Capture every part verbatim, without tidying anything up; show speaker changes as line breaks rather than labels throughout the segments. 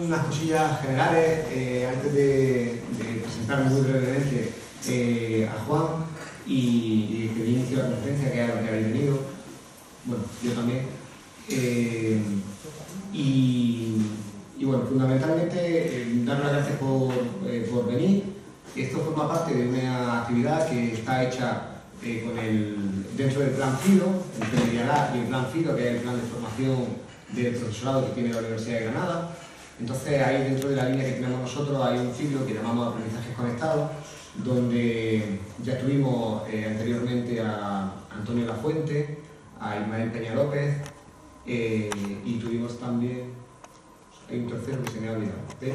unas cosillas generales eh, antes de, de presentar muy brevemente eh, a Juan y, y que dé inicio a la conferencia que, que habéis venido. Bueno, yo también. Eh, y, y bueno, fundamentalmente eh, dar las gracias por, eh, por venir. Esto forma parte de una actividad que está hecha eh, con el, dentro del plan FIDO, entre Medialab y el plan FIDO, que es el plan de formación del profesorado que tiene la Universidad de Granada. Entonces ahí dentro de la línea que tenemos nosotros hay un ciclo que llamamos Aprendizajes Conectados, donde ya tuvimos eh, anteriormente a Antonio Lafuente, a Ismael Peña López eh, y tuvimos también, hay un tercero que se me ha olvidado, pero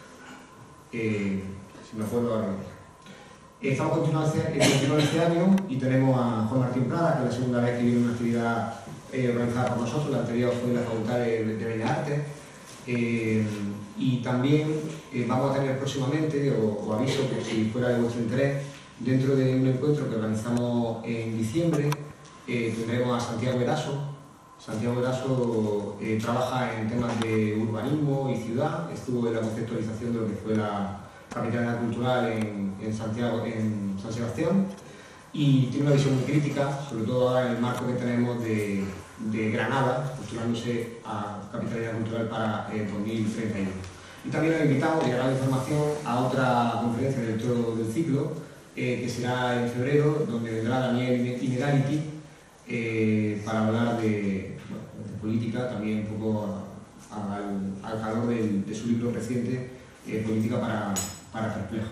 eh, si me acuerdo ahora mismo. Estamos continuando este, continuando este año y tenemos a Juan Martín Prada, que es la segunda vez que viene una actividad eh, organizada por nosotros. La anterior fue en la Facultad de, de Bellas Artes. Eh, y también eh, vamos a tener próximamente, o, o aviso que si fuera de vuestro interés, dentro de un encuentro que organizamos en diciembre, eh, tendremos a Santiago Eraso. Santiago Eraso eh, trabaja en temas de urbanismo y ciudad, estuvo en la conceptualización de lo que fue la capitalidad cultural en, en Santiago, en San Sebastián, y tiene una visión muy crítica, sobre todo ahora en el marco que tenemos de, de Granada, postulándose a capitalidad cultural para eh, dos mil treinta y uno. Y también nos invitamos, llegará la información, a otra conferencia dentro del ciclo, eh, que será en febrero, donde vendrá Daniel Inerality, eh, para hablar de, bueno, de política, también un poco a, a, al, al calor de, de su libro reciente, eh, Política para, para Perplejo.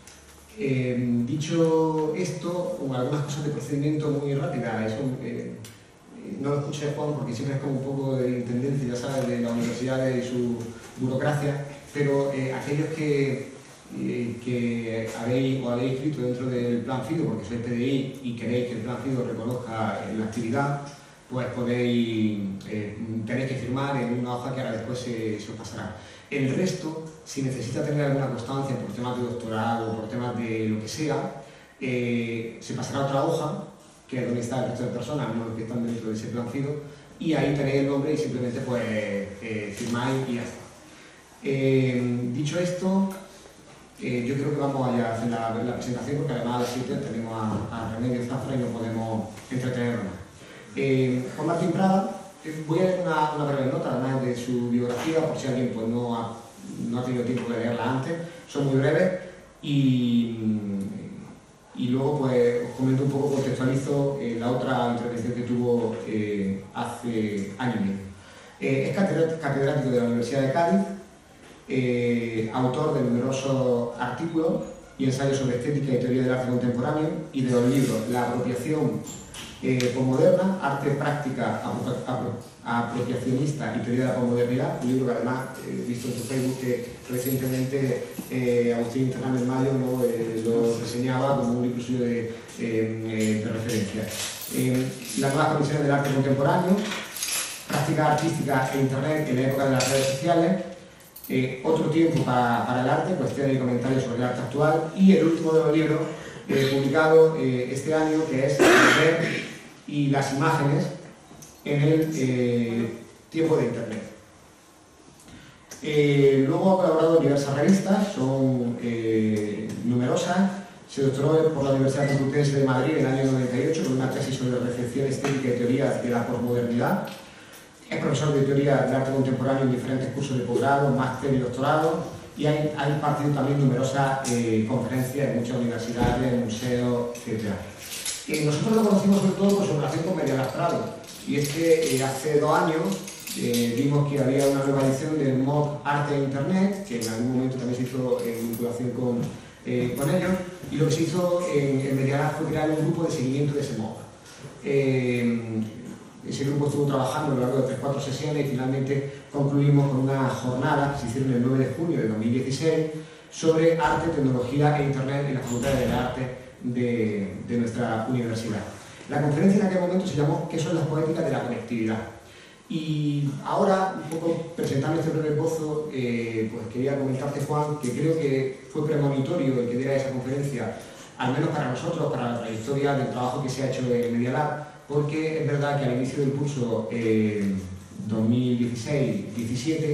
Eh, dicho esto, algunas cosas de procedimiento muy rápidas. Eso, eh, no lo escuché, Juan, porque siempre es como un poco de intendencia, ya sabes, de la universidad y su burocracia, pero eh, aquellos que, eh, que habéis o habéis escrito dentro del plan FIDO, porque sois P D I y queréis que el plan FIDO reconozca la actividad, pues podéis, eh, tenéis que firmar en una hoja que ahora después se, se os pasará. El resto, si necesita tener alguna constancia por temas de doctorado o por temas de lo que sea, eh, se pasará a otra hoja, que es donde está el resto de personas, no los que están dentro de ese plan FIDO, y ahí tenéis el nombre y simplemente pues eh, firmáis y ya está. Eh, dicho esto, eh, yo creo que vamos allá a hacer la, la presentación, porque además a las siete tenemos a, a Remedio Zafra y no podemos entretenernos más. Eh, Juan Martín Prada, voy a leer una, una breve nota además de su biografía, por si alguien pues, no, ha, no ha tenido tiempo de leerla antes. Son muy breves y, y luego pues, os comento un poco, contextualizo eh, la otra intervención que tuvo eh, hace año y medio. Eh, es catedrático de la Universidad de Cádiz, eh, autor de numerosos artículos y ensayos sobre estética y teoría del arte contemporáneo y de los libros La apropiación Eh, posmoderna, arte práctica apro apro apropiacionista y teoría de la posmodernidad, un libro que además he eh, visto en su Facebook que recientemente eh, Agustín Fernández Mayo ¿no? eh, lo reseñaba como un libro suyo de, eh, de referencia. Eh, las nuevas condiciones del arte contemporáneo, práctica artística e internet en la época de las redes sociales, eh, otro tiempo para, para el arte, cuestiones y comentarios sobre el arte actual, y el último de los libros eh, publicado eh, este año, que es Ver y las imágenes en el eh, tiempo de Internet. Eh, luego ha colaborado en diversas revistas, son eh, numerosas. Se doctoró por la Universidad Complutense de Madrid en el año noventa y ocho con una tesis sobre recepción estética y teoría de la posmodernidad. Es profesor de teoría del arte contemporáneo en diferentes cursos de posgrado, máster y doctorado, y ha impartido también numerosas eh, conferencias en muchas universidades, museos, etcétera. Eh, nosotros lo conocimos sobre todo por su relación con Medialab Prado, y es que eh, hace dos años eh, vimos que había una nueva edición del MOOC Arte e Internet, que en algún momento también se hizo en vinculación con, eh, con ellos, y lo que se hizo en, en Medialab fue crear un grupo de seguimiento de ese MOOC. Eh, ese grupo estuvo trabajando a lo largo de tres o cuatro sesiones y finalmente concluimos con una jornada que se hicieron el nueve de junio de dos mil dieciséis sobre arte, tecnología e Internet en la Facultad de Arte de, de nuestra universidad. La conferencia en aquel momento se llamó ¿Qué son las poéticas de la conectividad? Y ahora, un poco presentando este breve esbozo, eh, pues quería comentarte, Juan, que creo que fue premonitorio el que diera esa conferencia, al menos para nosotros, para la trayectoria del trabajo que se ha hecho en Medialab, porque es verdad que al inicio del curso eh, dos mil dieciséis diecisiete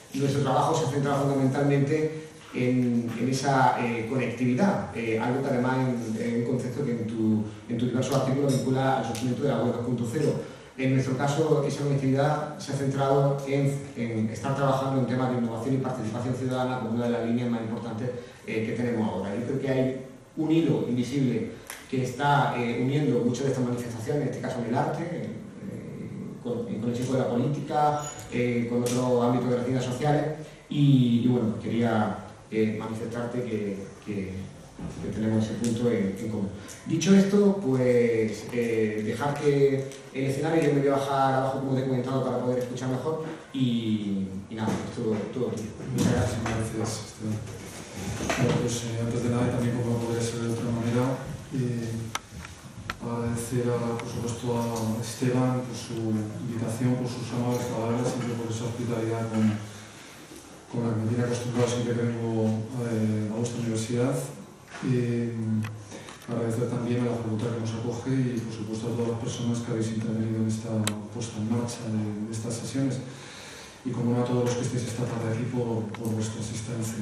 nuestro trabajo se ha centrado fundamentalmente en, en esa eh, conectividad, eh, algo que además es un concepto que en tu, en tu diversos artículos vincula al surgimiento de la web dos punto cero. En nuestro caso, esa conectividad se ha centrado en, en estar trabajando en temas de innovación y participación ciudadana como una de las líneas más importantes eh, que tenemos ahora. Yo creo que hay un hilo invisible que está eh, uniendo muchas de estas manifestaciones, en este caso en el arte, eh, con, con el chico de la política, eh, con otros ámbitos de las ciencias sociales, y, y bueno, quería eh, manifestarte que, que, que tenemos ese punto en, en común. Dicho esto, pues eh, dejar que el escenario, yo me voy a bajar abajo como te he comentado para poder escuchar mejor, y, y nada, todo, todo aquí. Muchas gracias.
Gracias, Esteban. Bueno, pues eh, antes de nada, también como podría ser de otra manera, eh, agradecer a, por supuesto a Esteban por su invitación, por sus amables palabras, siempre por esa hospitalidad con, con la que me tiene acostumbrado siempre que vengo eh, a vuestra universidad. Eh, agradecer también a la facultad que nos acoge y por supuesto a todas las personas que habéis intervenido en esta puesta en marcha de, de estas sesiones, y como no a todos los que estéis esta tarde aquí por, por vuestra asistencia.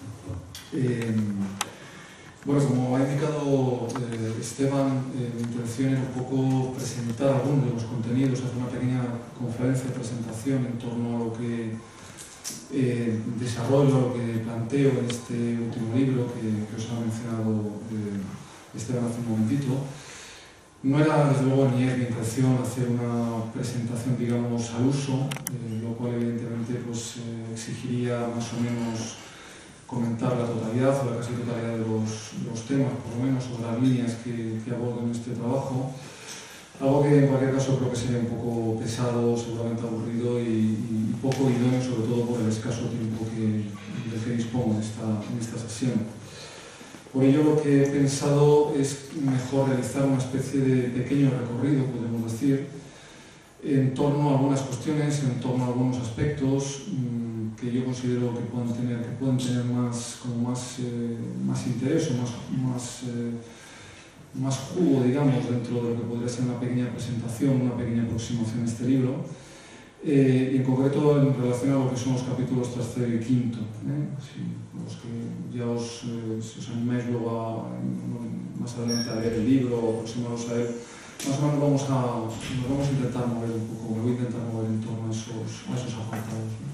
Eh, bueno, como ha indicado eh, Esteban, eh, mi intención era un poco presentar algunos de los contenidos, hacer una pequeña conferencia, presentación en torno a lo que eh, desarrollo, lo que planteo en este último libro que, que os ha mencionado eh, Esteban hace un momentito. No era, desde luego, ni es mi intención hacer una presentación, digamos, al uso, eh, lo cual evidentemente pues, eh, exigiría más o menos comentar la totalidad o la casi totalidad de los, de los temas, por lo menos, o las líneas que, que abordo en este trabajo. Algo que en cualquier caso creo que sería un poco pesado, seguramente aburrido y, y poco idóneo, sobre todo por el escaso tiempo que, del que dispongo en esta, en esta sesión. Por ello lo que he pensado es mejor realizar una especie de pequeño recorrido, podemos decir, en torno a algunas cuestiones, en torno a algunos aspectos mmm, que yo considero que pueden tener, que pueden tener más, como más, eh, más interés o más, más, eh, más jugo, digamos, dentro de lo que podría ser una pequeña presentación, una pequeña aproximación a este libro. Eh, y en concreto en relación a lo que son los capítulos tercero y quinto, ¿eh? Sí, los que ya os, eh, si os animáis luego a, más adelante a leer el libro o aproximaros a él, más o menos vamos a, nos vamos a intentar mover un poco, me voy a intentar mover en torno a esos, a esos apartados, ¿no?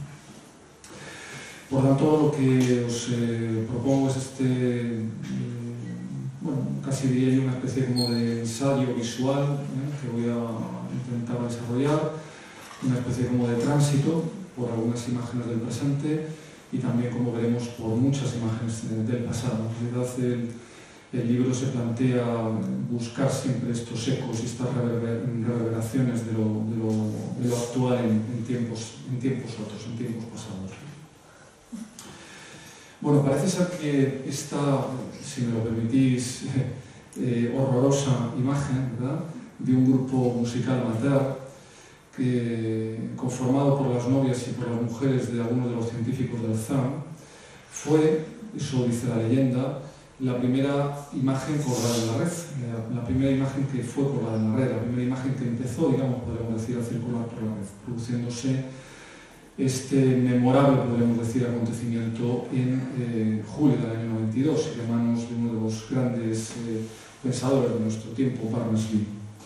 Por tanto, lo que os eh, propongo es este, eh, bueno, casi diría yo una especie como de ensayo visual, ¿eh? Que voy a intentar desarrollar, una especie como de tránsito por algunas imágenes del presente y también, como veremos, por muchas imágenes del pasado. En realidad el, el libro se plantea buscar siempre estos ecos y estas reverber, reverberaciones de lo, de lo, de lo actual en, en, tiempos, en tiempos otros, en tiempos pasados. Bueno, parece ser que esta, si me lo permitís, eh, horrorosa imagen, ¿verdad?, de un grupo musical amateur que, conformado por las novias y por las mujeres de algunos de los científicos del C E R N, fue, eso dice la leyenda, la primera imagen colgada en la red, la, la primera imagen que fue colgada en la red, la primera imagen que empezó, digamos, podríamos decir, a circular por la red, produciéndose este memorable, podríamos decir, acontecimiento en eh, julio del año noventa y dos, de manos de uno de los grandes eh, pensadores de nuestro tiempo, Berners-Lee.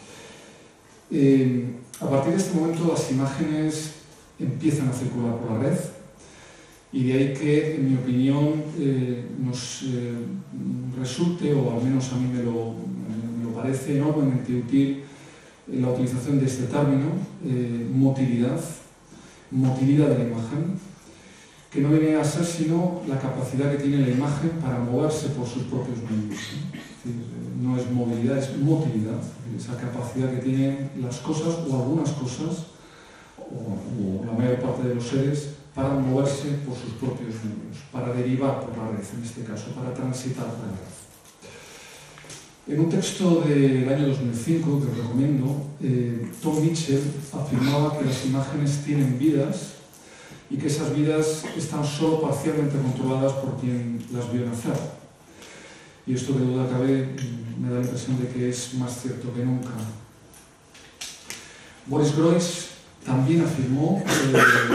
Eh, a partir de este momento las imágenes empiezan a circular por la red y de ahí que, en mi opinión, eh, nos eh, resulte, o al menos a mí me lo, me lo parece, enormemente útil eh, la utilización de este término, eh, motilidad, motilidad de la imagen, que no viene a ser sino la capacidad que tiene la imagen para moverse por sus propios medios. Es decir, no es movilidad, es motilidad, esa capacidad que tienen las cosas o algunas cosas, o, o la mayor parte de los seres, para moverse por sus propios medios, para derivar por la red, en este caso, para transitar por la red. En un texto del año dos mil cinco, que os recomiendo, eh, Tom Mitchell afirmaba que las imágenes tienen vidas y que esas vidas están solo parcialmente controladas por quien las vio nacer. Y esto, de duda cabe, me da la impresión de que es más cierto que nunca. Boris Groys también afirmó eh,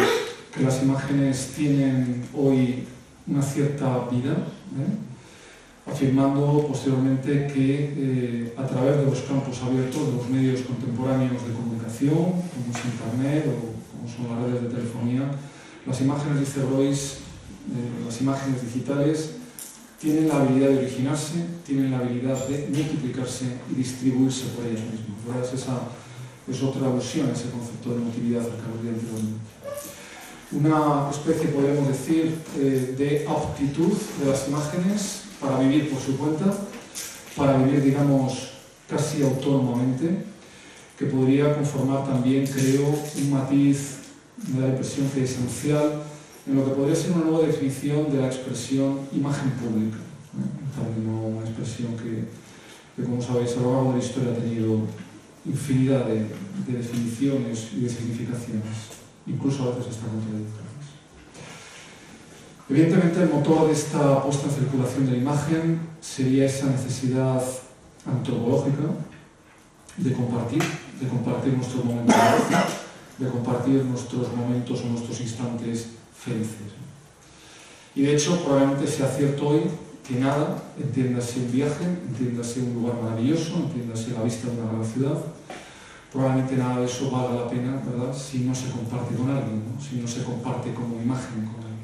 que las imágenes tienen hoy una cierta vida, ¿eh? afirmando posteriormente que eh, a través de los campos abiertos de los medios contemporáneos de comunicación, como es Internet o como son las redes de telefonía, las imágenes, dice Royce, eh, las imágenes digitales tienen la habilidad de originarse, tienen la habilidad de multiplicarse y distribuirse por ellas mismas. ¿Verdad? Es, esa, es otra alusión a ese concepto de emotividad al que hablé anteriormente. Una especie, podríamos decir, eh, de aptitud de las imágenes para vivir por su cuenta, para vivir, digamos, casi autónomamente, que podría conformar también, creo, un matiz, me da la impresión que esencial, en lo que podría ser una nueva definición de la expresión imagen pública, ¿eh? También una expresión que, que, como sabéis, a lo largo de la historia ha tenido infinidad de, de definiciones y de significaciones, incluso a veces hasta contradictorias. Evidentemente, el motor de esta puesta en circulación de la imagen sería esa necesidad antropológica de compartir, de compartir nuestros momentos de gozo, de compartir nuestros momentos o nuestros instantes felices. Y de hecho, probablemente sea cierto hoy que nada, entiéndase un viaje, entiéndase un lugar maravilloso, entiéndase la vista de una gran ciudad, probablemente nada de eso valga la pena, ¿verdad?, si no se comparte con alguien, ¿no? Si no se comparte como imagen con alguien.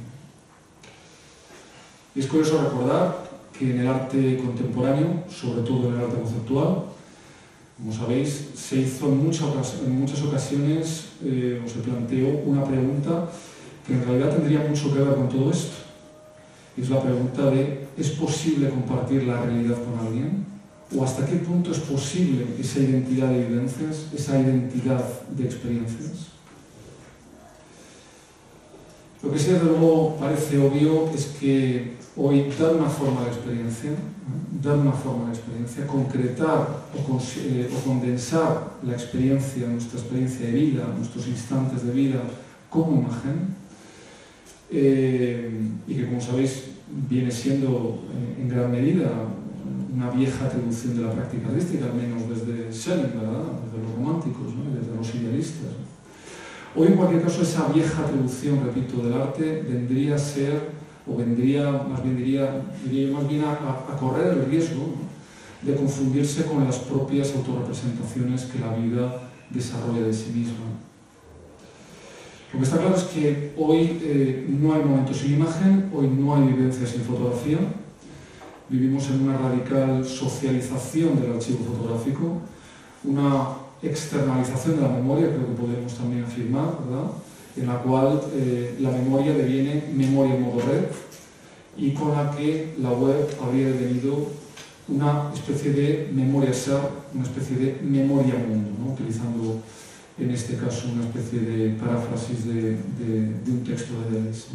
Y es curioso recordar que en el arte contemporáneo, sobre todo en el arte conceptual, como sabéis, se hizo en, mucha ocas en muchas ocasiones, eh, o se planteó una pregunta que en realidad tendría mucho que ver con todo esto. Y es la pregunta de, ¿es posible compartir la realidad con alguien? ¿O hasta qué punto es posible esa identidad de vivencias, esa identidad de experiencias? Lo que sí, desde luego, parece obvio es que hoy dar una forma de experiencia, ¿eh? dar una forma de experiencia, concretar o, con, eh, o condensar la experiencia, nuestra experiencia de vida, nuestros instantes de vida como imagen, eh, y que, como sabéis, viene siendo eh, en gran medida una vieja atribución de la práctica artística, al menos desde Schelling, ¿verdad?, desde los románticos, ¿no?, desde los idealistas, ¿no? Hoy, en cualquier caso, esa vieja atribución, repito, del arte vendría a ser, o vendría, más bien diría, diría más bien a, a correr el riesgo, ¿no?, de confundirse con las propias autorrepresentaciones que la vida desarrolla de sí misma. Lo que está claro es que hoy eh, no hay momentos sin imagen, hoy no hay vivencias sin fotografía. Vivimos en una radical socialización del archivo fotográfico, una externalización de la memoria, creo que podemos también afirmar, ¿verdad?, en la cual eh, la memoria deviene memoria en modo red y con la que la web habría devenido una especie de memoria ser, una especie de memoria mundo, ¿no?, utilizando en este caso una especie de paráfrasis de, de, de un texto de Deleuze.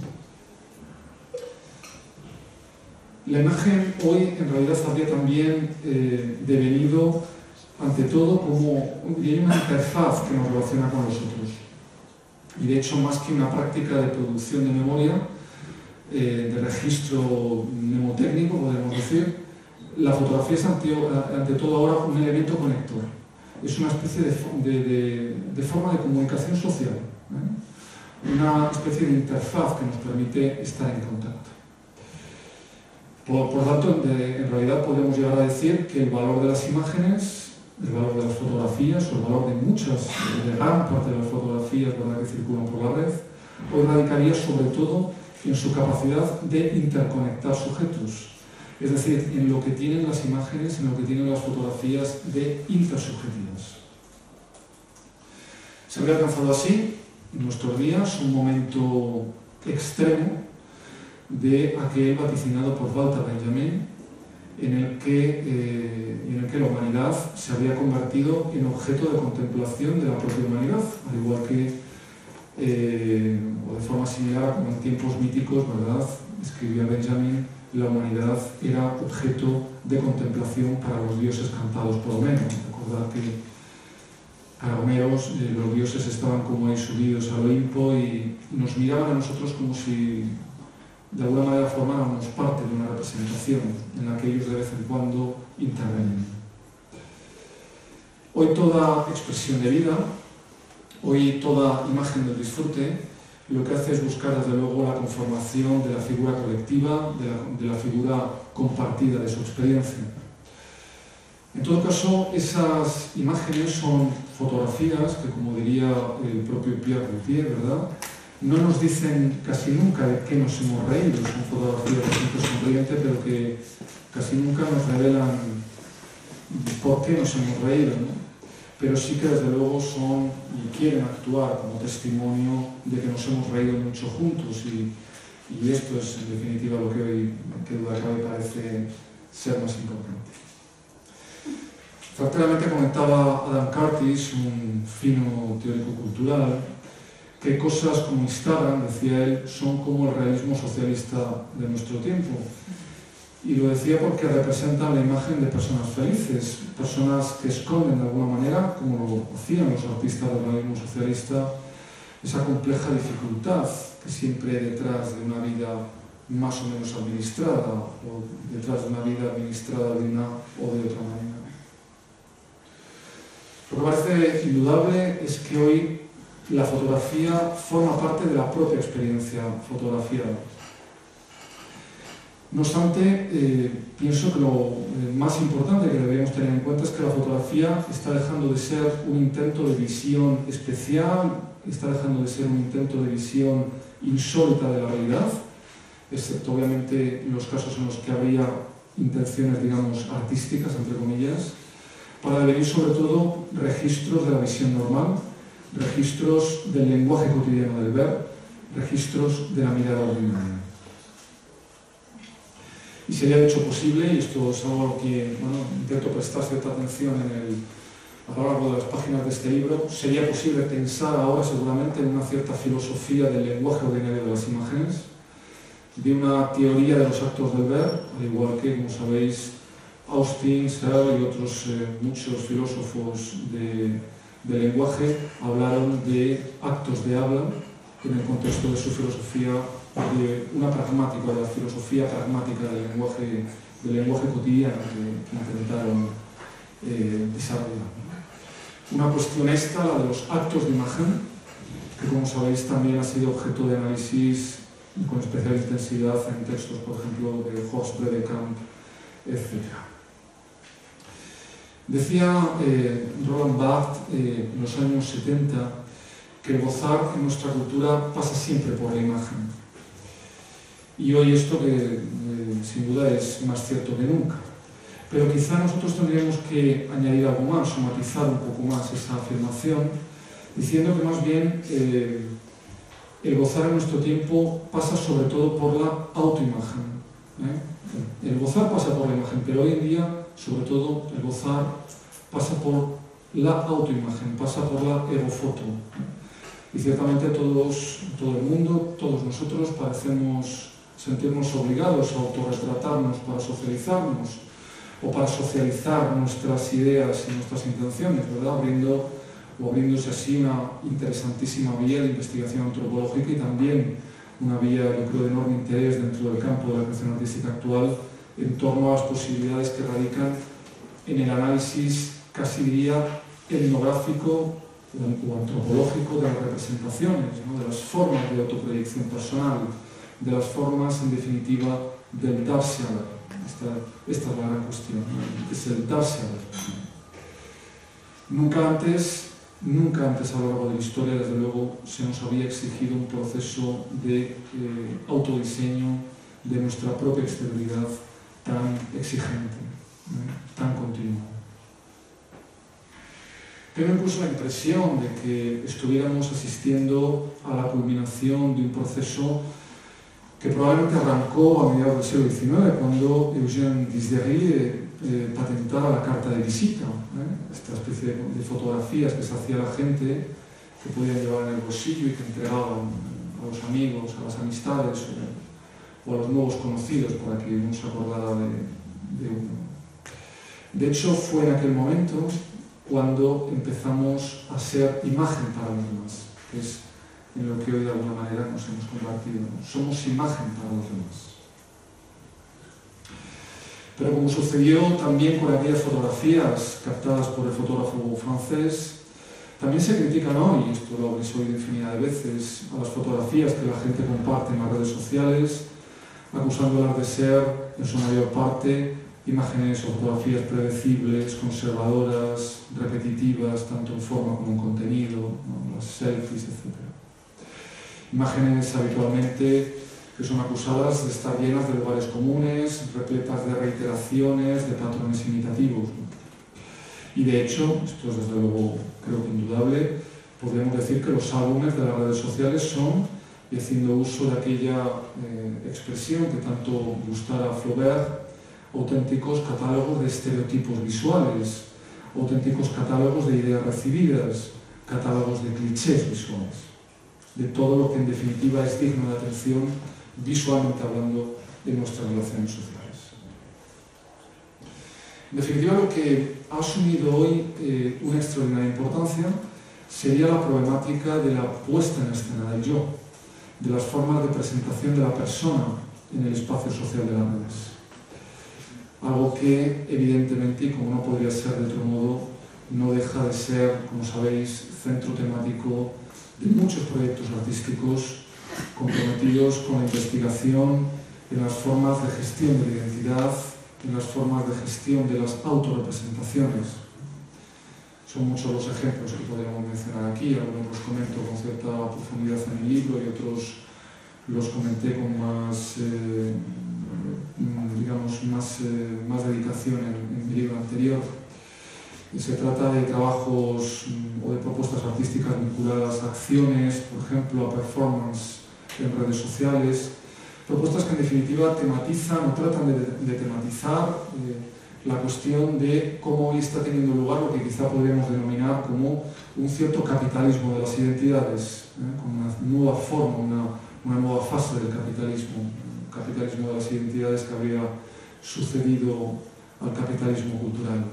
La imagen hoy en realidad habría también eh, devenido ante todo como una interfaz que nos relaciona con los otros. Y de hecho, más que una práctica de producción de memoria, eh, de registro mnemotécnico, podemos decir, la fotografía es ante, ante todo ahora un elemento conector. Es una especie de, de, de, de forma de comunicación social, ¿eh? Una especie de interfaz que nos permite estar en contacto. Por, por tanto, de, en realidad podemos llegar a decir que el valor de las imágenes, el valor de las fotografías, o el valor de muchas, de gran parte de las fotografías, ¿verdad?, que circulan por la red, hoy radicaría sobre todo en su capacidad de interconectar sujetos. Es decir, en lo que tienen las imágenes, en lo que tienen las fotografías de intersubjetivas. Se habría alcanzado así, en nuestros días, un momento extremo de aquel vaticinado por Walter Benjamin, en el que, eh, en el que la humanidad se había convertido en objeto de contemplación de la propia humanidad, al igual que, eh, o de forma similar a como en tiempos míticos, ¿verdad?, escribía Benjamin, la humanidad era objeto de contemplación para los dioses cantados por Homero. Recordad que para Homero eh, los dioses estaban como ahí subidos al Olimpo y nos miraban a nosotros como si de alguna manera formáramos parte de una representación en la que ellos de vez en cuando intervenían. Hoy toda expresión de vida, hoy toda imagen del disfrute, lo que hace es buscar desde luego la conformación de la figura colectiva, de la, de la figura compartida de su experiencia. En todo caso, esas imágenes son fotografías que, como diría el propio Pierre Gaultier, ¿verdad?, no nos dicen casi nunca de qué nos hemos reído. Son fotografías de gente sonriente, pero que casi nunca nos revelan por qué nos hemos reído, ¿no? Pero sí que desde luego son y quieren actuar como testimonio de que nos hemos reído mucho juntos, y, y esto es en definitiva lo que hoy, que duda cabe, parece ser más importante. Certeramente comentaba Adam Curtis, un fino teórico cultural, que cosas como Instagram, decía él, son como el realismo socialista de nuestro tiempo. Y lo decía porque representan la imagen de personas felices, personas que esconden de alguna manera, como lo hacían los artistas del realismo socialista, esa compleja dificultad que siempre hay detrás de una vida más o menos administrada, o detrás de una vida administrada de una o de otra manera. Lo que parece indudable es que hoy la fotografía forma parte de la propia experiencia fotografiada. No obstante, eh, pienso que lo eh, más importante que deberíamos tener en cuenta es que la fotografía está dejando de ser un intento de visión especial, está dejando de ser un intento de visión insólita de la realidad, excepto obviamente los casos en los que habría intenciones, digamos, artísticas, entre comillas, para devenir sobre todo registros de la visión normal, registros del lenguaje cotidiano del ver, registros de la mirada ordinaria. Y sería de hecho posible, y esto es algo que, bueno, intento prestar cierta atención en el, a lo largo de las páginas de este libro, sería posible pensar ahora seguramente en una cierta filosofía del lenguaje ordinario de las imágenes, de una teoría de los actos del ver, al igual que, como sabéis, Austin, Searle y otros eh, muchos filósofos de, de lenguaje hablaron de actos de habla en el contexto de su filosofía, de una pragmática, de la filosofía pragmática del lenguaje, del lenguaje cotidiano que, que intentaron eh, desarrollar. Una cuestión esta, la de los actos de imagen, que como sabéis también ha sido objeto de análisis con especial intensidad en textos, por ejemplo, de Horst Bredekamp, etcétera. Decía eh, Roland Barthes eh, en los años setenta que el gozar en nuestra cultura pasa siempre por la imagen. Y hoy esto que eh, sin duda es más cierto que nunca. Pero quizá nosotros tendríamos que añadir algo más, o matizar un poco más esa afirmación, diciendo que más bien eh, el gozar en nuestro tiempo pasa sobre todo por la autoimagen. ¿eh? El gozar pasa por la imagen, pero hoy en día, sobre todo, el gozar pasa por la autoimagen, pasa por la egofoto. Y ciertamente todos, todo el mundo, todos nosotros parecemos sentirnos obligados a autorretratarnos para socializarnos o para socializar nuestras ideas y nuestras intenciones, ¿verdad? Abriendo, o abriéndose así una interesantísima vía de investigación antropológica y también una vía, yo creo, de enorme interés dentro del campo de la creación artística actual en torno a las posibilidades que radican en el análisis, casi diría, etnográfico o antropológico de las representaciones, ¿no? De las formas de autoproyección personal, de las formas, en definitiva, del darse a ver. Esta, esta es la gran cuestión, ¿no? Es el darse a ver. Nunca antes, nunca antes a lo largo de la historia, desde luego, se nos había exigido un proceso de eh, autodiseño de nuestra propia exterioridad tan exigente, ¿no? Tan continuo. Tengo incluso la impresión de que estuviéramos asistiendo a la culminación de un proceso que probablemente arrancó a mediados del siglo diecinueve, cuando Eugène Disdéry eh, patentara la carta de visita, ¿eh? Esta especie de, de fotografías que se hacía la gente, que podían llevar en el bolsillo y que entregaban a los amigos, a las amistades o, o a los nuevos conocidos para que uno se acordara de, de uno. De hecho, fue en aquel momento cuando empezamos a ser imagen para los demás, que es en lo que hoy de alguna manera nos hemos convertido. Somos imagen para los demás. Pero como sucedió también con aquellas fotografías captadas por el fotógrafo francés, También se critican hoy, y esto lo habéis oído infinidad de veces, a las fotografías que la gente comparte en las redes sociales, acusándolas de ser, en su mayor parte, imágenes o fotografías predecibles, conservadoras, repetitivas, tanto en forma como en contenido, ¿no? Las selfies, etcétera. Imágenes habitualmente que son acusadas de estar llenas de lugares comunes, repletas de reiteraciones, de patrones imitativos, ¿no? Y de hecho, esto es desde luego creo que indudable, podríamos decir que los álbumes de las redes sociales son, y haciendo uso de aquella eh, expresión que tanto gustara a Flaubert, auténticos catálogos de estereotipos visuales, auténticos catálogos de ideas recibidas, catálogos de clichés visuales, de todo lo que en definitiva es digno de atención visualmente hablando de nuestras relaciones sociales. En definitiva, lo que ha asumido hoy eh, una extraordinaria importancia sería la problemática de la puesta en escena del yo, de las formas de presentación de la persona en el espacio social de las redes. Algo que, evidentemente, y como no podría ser de otro modo, no deja de ser, como sabéis, centro temático de muchos proyectos artísticos comprometidos con la investigación en las formas de gestión de la identidad, en las formas de gestión de las autorrepresentaciones. Son muchos los ejemplos que podríamos mencionar aquí, algunos los comento con cierta profundidad en el libro y otros los comenté con más, eh, digamos, más, eh, más dedicación en, en mi libro anterior. Y se trata de trabajos mm, o de propuestas artísticas vinculadas a acciones, por ejemplo, a performance en redes sociales, propuestas que en definitiva tematizan o tratan de, de tematizar eh, la cuestión de cómo hoy está teniendo lugar lo que quizá podríamos denominar como un cierto capitalismo de las identidades, ¿eh? Como una nueva forma, una, una nueva fase del capitalismo, un capitalismo de las identidades que habría sucedido al capitalismo cultural.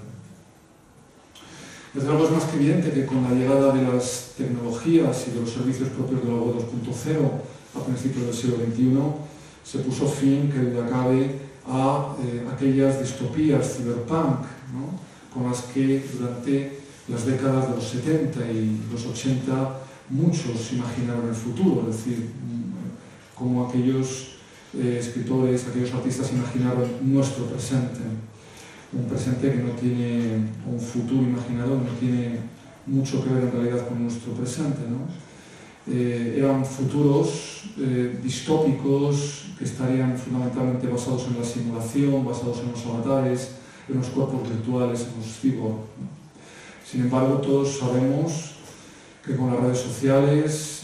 Desde luego es más que evidente que con la llegada de las tecnologías y de los servicios propios de la web dos punto cero a principios del siglo veintiuno se puso fin, que duda cabe, a eh, aquellas distopías cyberpunk, ¿no? Con las que durante las décadas de los setenta y los ochenta muchos imaginaron el futuro, es decir, como aquellos eh, escritores, aquellos artistas imaginaron nuestro presente. Un presente que no tiene, un futuro imaginado que no tiene mucho que ver en realidad con nuestro presente, ¿no? Eh, eran futuros eh, distópicos que estarían fundamentalmente basados en la simulación, basados en los avatares, en los cuerpos virtuales, en los cyborg, ¿no? Sin embargo, todos sabemos que con las redes sociales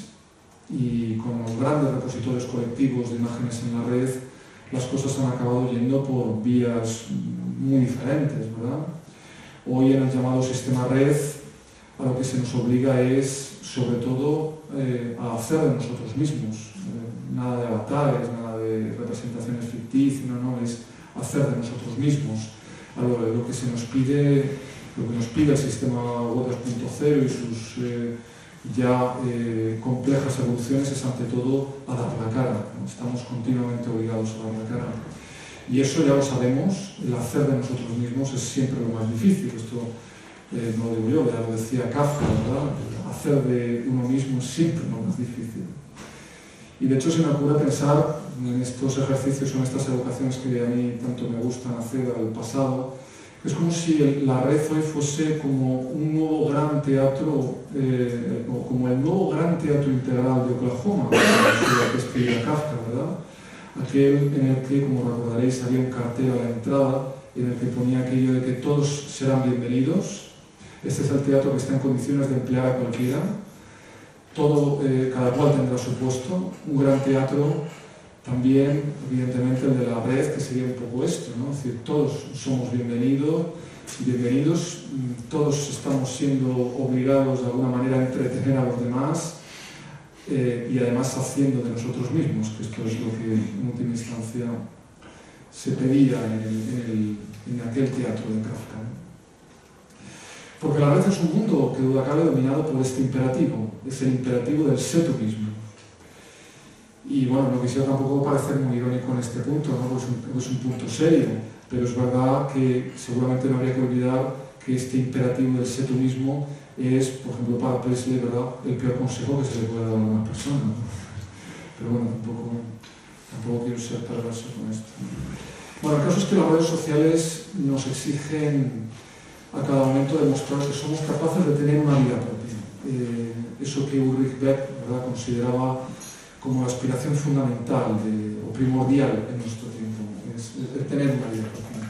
y con los grandes repositorios colectivos de imágenes en la red, las cosas han acabado yendo por vías muy diferentes, ¿verdad? Hoy en el llamado sistema red, a lo que se nos obliga es, sobre todo, eh, a hacer de nosotros mismos. Eh, nada de avatares, nada de representaciones ficticias, no, no, es hacer de nosotros mismos. A lo, lo que se nos pide, lo que nos pide el sistema web dos punto cero y sus eh, ya eh, complejas evoluciones es ante todo a dar la cara, ¿no? Estamos continuamente obligados a dar la cara. Y eso ya lo sabemos, el hacer de nosotros mismos es siempre lo más difícil. Esto eh, no lo digo yo, ya lo decía Kafka, ¿verdad? Hacer de uno mismo es siempre lo más difícil. Y de hecho se me ocurre pensar en estos ejercicios o en estas educaciones que a mí tanto me gustan hacer al pasado, que es como si el, la red hoy fuese como un nuevo gran teatro, eh, o como el nuevo gran teatro integral de Oklahoma, que escribía Kafka, ¿verdad? Aquel en el que, como recordaréis, había un cartel a la entrada en el que ponía aquello de que todos serán bienvenidos. Este es el teatro que está en condiciones de emplear a cualquiera. Todo, eh, cada cual tendrá su puesto. Un gran teatro también, evidentemente, el de la red, que sería un poco esto, ¿no? Es decir, todos somos bienvenidos, bienvenidos, todos estamos siendo obligados de alguna manera a entretener a los demás. Eh, y además haciendo de nosotros mismos, que esto es lo que en última instancia se pedía en, el, en, el, en aquel teatro de Kafka. Porque la red es un mundo que duda cabe dominado por este imperativo, es el imperativo del sé tú mismo. Y bueno, no quisiera tampoco parecer muy irónico en este punto, ¿no? Pues un, es un punto serio, pero es verdad que seguramente no habría que olvidar que este imperativo del sé tú mismo es, por ejemplo, para Presley, ¿verdad?, el peor consejo que se le puede dar a una persona, ¿no? Pero bueno, tampoco, tampoco quiero ser perverso con esto. Bueno, el caso es que las redes sociales nos exigen a cada momento demostrar que somos capaces de tener una vida propia. Eh, eso que Ulrich Beck, ¿verdad?, consideraba como la aspiración fundamental de, o primordial en nuestro tiempo, es, es, es tener una vida propia.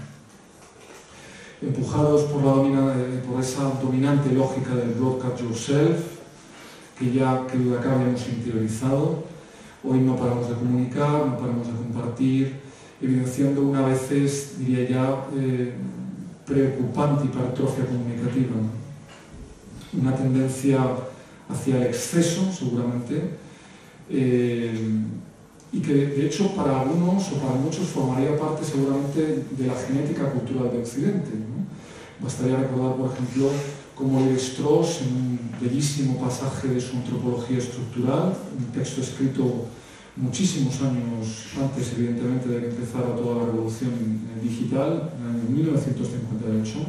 Empujados por, la domina, por esa dominante lógica del broadcast yourself, que ya que acá habíamos interiorizado, hoy no paramos de comunicar, no paramos de compartir, evidenciando una a veces, diría ya, eh, preocupante hipertrofia comunicativa, ¿no? Una tendencia hacia el exceso, seguramente, eh, y que de hecho para algunos o para muchos formaría parte seguramente de la genética cultural de Occidente, ¿no? Bastaría recordar, por ejemplo, como Lévi-Strauss, en un bellísimo pasaje de su Antropología Estructural, un texto escrito muchísimos años antes, evidentemente, de que empezara toda la revolución digital, en el año mil novecientos cincuenta y ocho,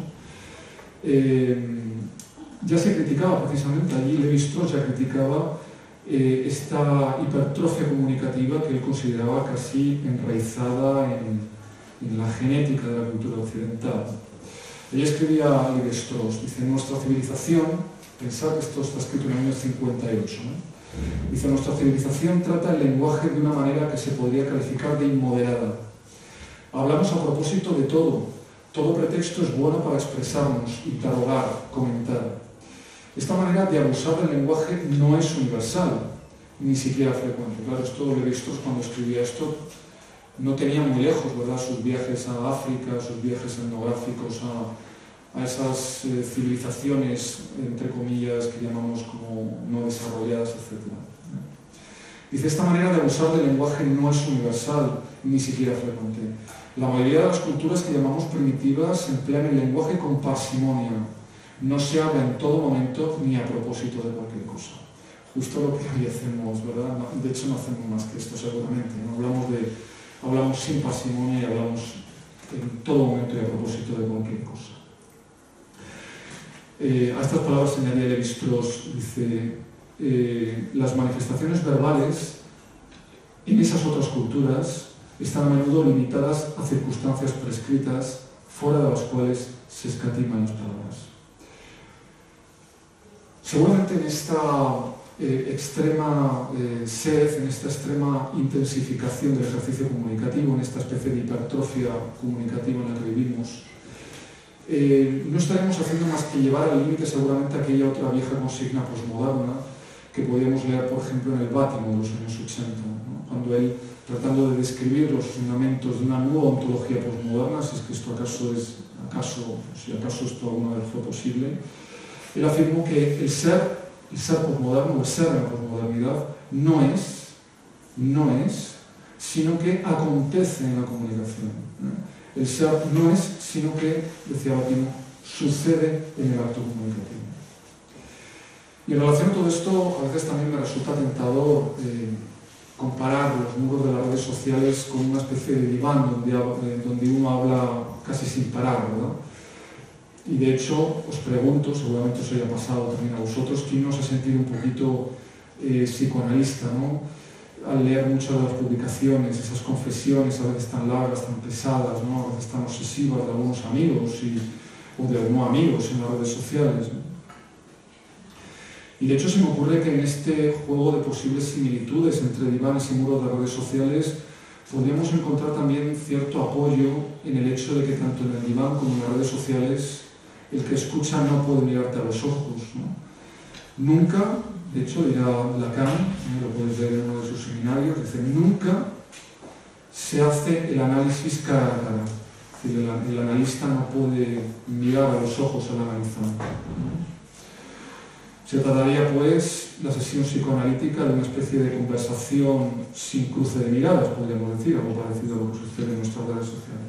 eh, ya se criticaba precisamente, allí Lévi-Strauss ya criticaba eh, esta hipertrofia comunicativa que él consideraba casi enraizada en, en la genética de la cultura occidental. Ella escribía a Lévi-Strauss, dice, nuestra civilización, pensad que esto está escrito en el año cincuenta y ocho, ¿no? Dice, nuestra civilización trata el lenguaje de una manera que se podría calificar de inmoderada. Hablamos a propósito de todo. Todo pretexto es bueno para expresarnos, interrogar, comentar. Esta manera de abusar del lenguaje no es universal, ni siquiera frecuente. Claro, esto Lévi-Strauss cuando escribía esto no tenía muy lejos, ¿verdad?, sus viajes a África, sus viajes etnográficos a, a esas eh, civilizaciones, entre comillas, que llamamos como no desarrolladas, etcétera. Dice, esta manera de abusar del lenguaje no es universal, ni siquiera frecuente. La mayoría de las culturas que llamamos primitivas emplean el lenguaje con parsimonia. No se habla en todo momento ni a propósito de cualquier cosa. Justo lo que hoy hacemos, ¿verdad? De hecho, no hacemos más que esto, seguramente. ¿No? Hablamos, de, hablamos sin parsimonia y hablamos en todo momento y a propósito de cualquier cosa. Eh, a estas palabras añadía Lévi-Strauss, dice, eh, las manifestaciones verbales en esas otras culturas están a menudo limitadas a circunstancias prescritas, fuera de las cuales se escatiman las palabras. Seguramente en esta eh, extrema eh, sed, en esta extrema intensificación del ejercicio comunicativo, en esta especie de hipertrofia comunicativa en la que vivimos, eh, no estaremos haciendo más que llevar al límite seguramente aquella otra vieja consigna posmoderna que podíamos leer, por ejemplo, en el Bátimo de los años ochenta, ¿no? Cuando él, tratando de describir los fundamentos de una nueva ontología posmoderna, si es que esto acaso es, acaso, si acaso esto alguna vez fue posible, él afirmó que el ser, el ser posmoderno, el ser en la posmodernidad, no es, no es, sino que acontece en la comunicación. El ser no es, sino que, decía Bátimo, sucede en el acto comunicativo. Y en relación a todo esto, a veces también me resulta tentador eh, comparar los muros de las redes sociales con una especie de diván donde, eh, donde uno habla casi sin parar, ¿verdad? Y de hecho, os pregunto, seguramente os haya pasado también a vosotros, ¿quién no se ha sentido un poquito eh, psicoanalista, ¿no? Al leer muchas de las publicaciones, esas confesiones a veces tan largas, tan pesadas, ¿no? A veces tan obsesivas de algunos amigos y, o de no amigos en las redes sociales, ¿no? Y de hecho se me ocurre que en este juego de posibles similitudes entre divanes y muros de redes sociales podríamos encontrar también cierto apoyo en el hecho de que tanto en el diván como en las redes sociales el que escucha no puede mirarte a los ojos, ¿no? Nunca, de hecho dirá Lacan, ¿no? Lo puedes ver en uno de sus seminarios, dice, nunca se hace el análisis cara a cara. Es decir, el, el analista no puede mirar a los ojos al analizante, ¿no? Se trataría, pues, la sesión psicoanalítica de una especie de conversación sin cruce de miradas, podríamos decir, algo parecido a lo que sucede en nuestras redes sociales.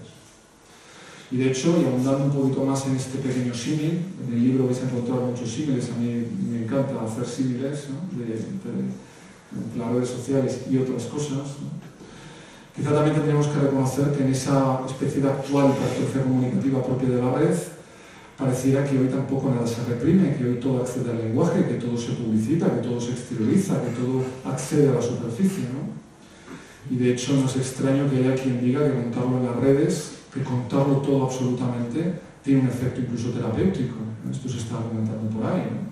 Y de hecho, y abundando un poquito más en este pequeño símil, en el libro vais a encontrar muchos símiles, a mí me encanta hacer símiles, ¿no? de, de, de las redes sociales y otras cosas, ¿no? Quizá también tendríamos que reconocer que en esa especie de actual hipertrofia comunicativa propia de la red, pareciera que hoy tampoco nada se reprime, que hoy todo accede al lenguaje, que todo se publicita, que todo se exterioriza, que todo accede a la superficie, ¿no? Y de hecho no es extraño que haya quien diga que contarlo en las redes, que contarlo todo absolutamente, tiene un efecto incluso terapéutico. Esto se está argumentando por ahí, ¿no?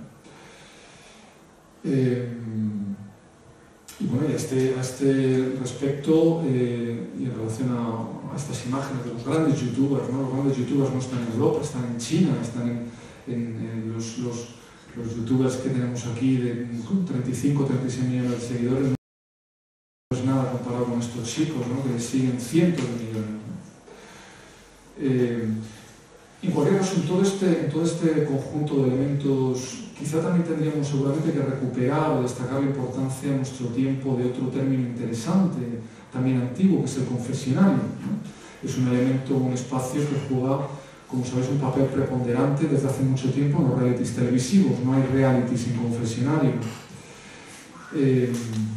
Eh, y bueno, y a este, a este respecto, eh, y en relación a, a estas imágenes de los grandes youtubers, ¿no? Los grandes youtubers no están en Europa, están en China, están en, en, en los, los, los youtubers que tenemos aquí de treinta y cinco, treinta y seis millones de seguidores, no es nada comparado con estos chicos, ¿no? Que les siguen cientos de millones, ¿no? Eh, en cualquier caso, en todo, este, en todo este conjunto de elementos, quizá también tendríamos seguramente que recuperar o destacar la importancia en nuestro tiempo de otro término interesante, también antiguo, que es el confesionario, ¿no? Es un elemento, un espacio que juega, como sabéis, un papel preponderante desde hace mucho tiempo en los realities televisivos. No hay reality sin confesionario. Eh,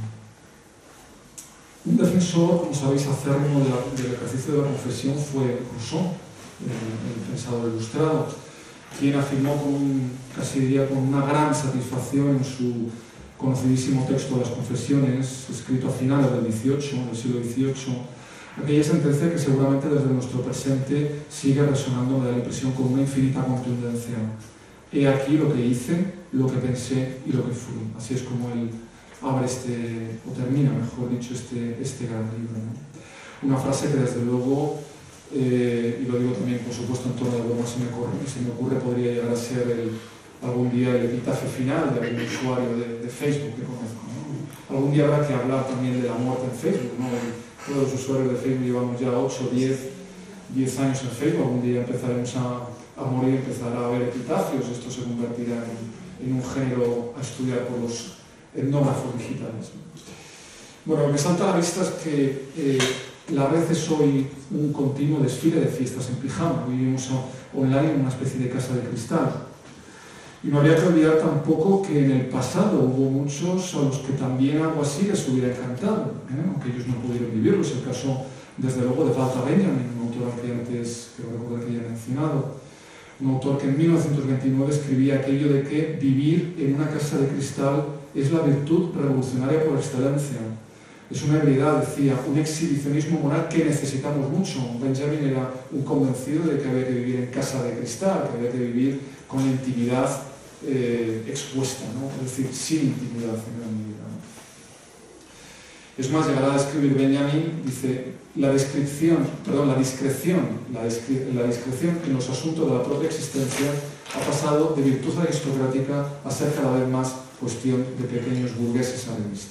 un defensor, como sabéis, acérrimo de la, del ejercicio de la confesión fue Rousseau, el pensador ilustrado, quien afirmó con un, casi diría con una gran satisfacción en su conocidísimo texto de las confesiones, escrito a finales del dieciocho, del siglo dieciocho, aquella sentencia que seguramente desde nuestro presente sigue resonando, me da la impresión, con una infinita contundencia. He aquí lo que hice, lo que pensé y lo que fui. Así es como él abre este, o termina, mejor dicho, este, este gran libro, ¿no? Una frase que desde luego, Eh, y lo digo también, por supuesto, en tono de broma, se me ocurre, se me ocurre podría llegar a ser el, algún día el epitafio final de algún usuario de, de Facebook que conozco, ¿no? Algún día habrá que hablar también de la muerte en Facebook, ¿no? Todos los usuarios de Facebook llevamos ya ocho, diez años en Facebook, algún día empezaremos a, a morir, empezará a haber epitafios, esto se convertirá en, en un género a estudiar por los etnógrafos digitales, ¿no? Bueno, lo que salta a la vista es que eh, la red es hoy un continuo desfile de fiestas en pijama. Vivimos online en una especie de casa de cristal. Y no habría que olvidar tampoco que en el pasado hubo muchos a los que también algo así les hubiera encantado, ¿eh? Aunque ellos no pudieron vivirlo. Es el caso, desde luego, de Walter Benjamin, un autor que antes, que recuerdo que ya he mencionado. Un autor que en mil novecientos veintinueve escribía aquello de que vivir en una casa de cristal es la virtud revolucionaria por excelencia. Es una habilidad, decía, un exhibicionismo moral que necesitamos mucho. Benjamin era un convencido de que había que vivir en casa de cristal, que había que vivir con la intimidad eh, expuesta, ¿no? Es decir, sin intimidad en gran medida, ¿no? Es más, llegará a escribir Benjamin, dice, la descripción, perdón, la discreción, la, discre la discreción en los asuntos de la propia existencia ha pasado de virtud aristocrática a ser cada vez más cuestión de pequeños burgueses arenistas.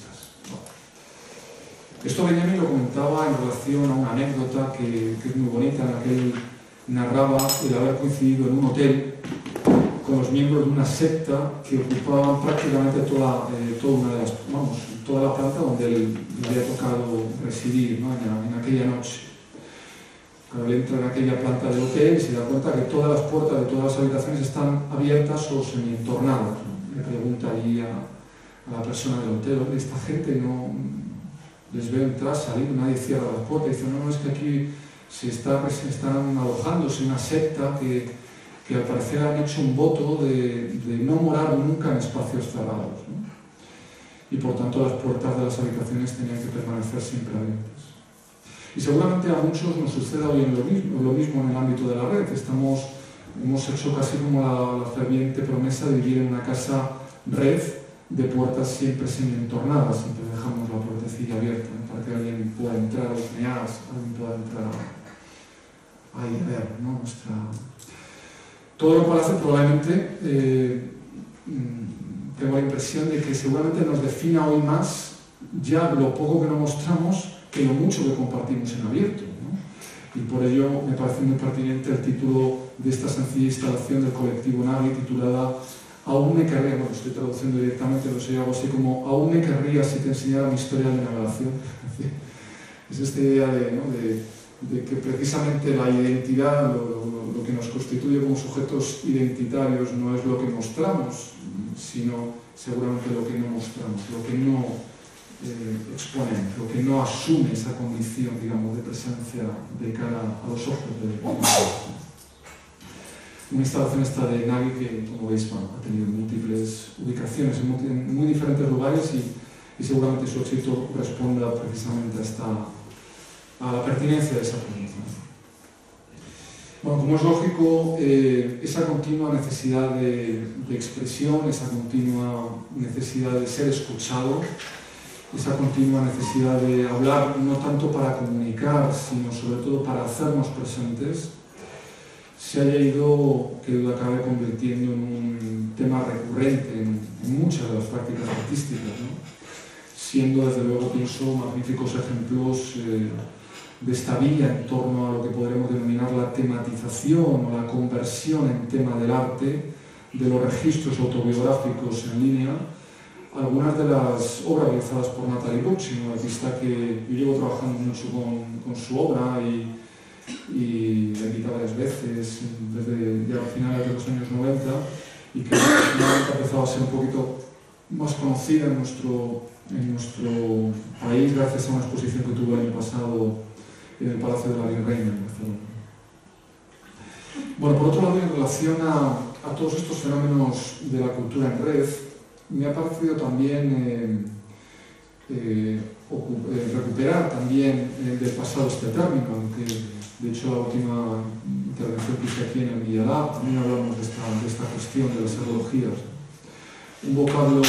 Esto Benjamin lo comentaba en relación a una anécdota que, que es muy bonita, en la que él narraba el haber coincidido en un hotel con los miembros de una secta que ocupaban prácticamente toda, eh, toda, una de las, vamos, toda la planta donde él le había tocado residir, ¿no? en, en aquella noche. Cuando él entra en aquella planta del hotel y se da cuenta que todas las puertas de todas las habitaciones están abiertas o semi-entornadas, ¿no? Le pregunta allí a, a la persona del hotel, hombre, esta gente no... les veo entrar, salir, nadie cierra las puertas. Dice, no, no, es que aquí se, está, se están alojándose una secta que, que al parecer han hecho un voto de, de no morar nunca en espacios cerrados, ¿no? Y por tanto las puertas de las habitaciones tenían que permanecer siempre abiertas. Y seguramente a muchos nos sucede hoy en lo mismo, lo mismo en el ámbito de la red. Estamos, hemos hecho casi como la, la ferviente promesa de vivir en una casa red de puertas siempre semi-entornadas, siempre dejamos la puertecilla abierta, ¿no? Para que alguien pueda entrar a los meadas, alguien pueda entrar a, a ver, ¿no? Nuestra... Todo lo cual hace probablemente, eh, tengo la impresión de que seguramente nos defina hoy más ya lo poco que nos mostramos que lo mucho que compartimos en abierto, ¿no? Y por ello me parece muy pertinente el título de esta sencilla instalación del colectivo Navi, titulada Aún me querría, bueno, estoy traduciendo directamente, lo sé, algo así como aún me querría si te enseñara mi historia de navegación. Es esta idea de, ¿no? de, de que precisamente la identidad, lo, lo, lo que nos constituye como sujetos identitarios no es lo que mostramos, sino seguramente lo que no mostramos, lo que no eh, exponemos, lo que no asume esa condición, digamos, de presencia de cara a los ojos de los demás. una instalación esta de Nagy que, como veis, bueno, ha tenido múltiples ubicaciones en muy, en muy diferentes lugares y, y seguramente su éxito responda precisamente a, esta, a la pertinencia de esa pregunta. Bueno, como es lógico, eh, esa continua necesidad de, de expresión, esa continua necesidad de ser escuchado, esa continua necesidad de hablar no tanto para comunicar, sino sobre todo para hacernos presentes, se haya ido, que duda cabe, convirtiendo en un tema recurrente en, en muchas de las prácticas artísticas, ¿no? Siendo, desde luego, pienso, magníficos ejemplos eh, de esta vía en torno a lo que podremos denominar la tematización o la conversión en tema del arte de los registros autobiográficos en línea. Algunas de las obras realizadas por Natalie Bucci, una artista que yo llevo trabajando mucho con, con su obra y y la invité varias veces desde ya a finales de los años noventa y que ha empezado a ser un poquito más conocida en nuestro, en nuestro país gracias a una exposición que tuvo el año pasado en el Palacio de la Virreina en Barcelona. Bueno, por otro lado, en relación a, a todos estos fenómenos de la cultura en red, me ha parecido también eh, eh, recuperar también eh, del pasado este término, aunque de hecho la última intervención que hice aquí en el Media Lab también hablamos de esta, de esta cuestión de las ecologías. Un vocablo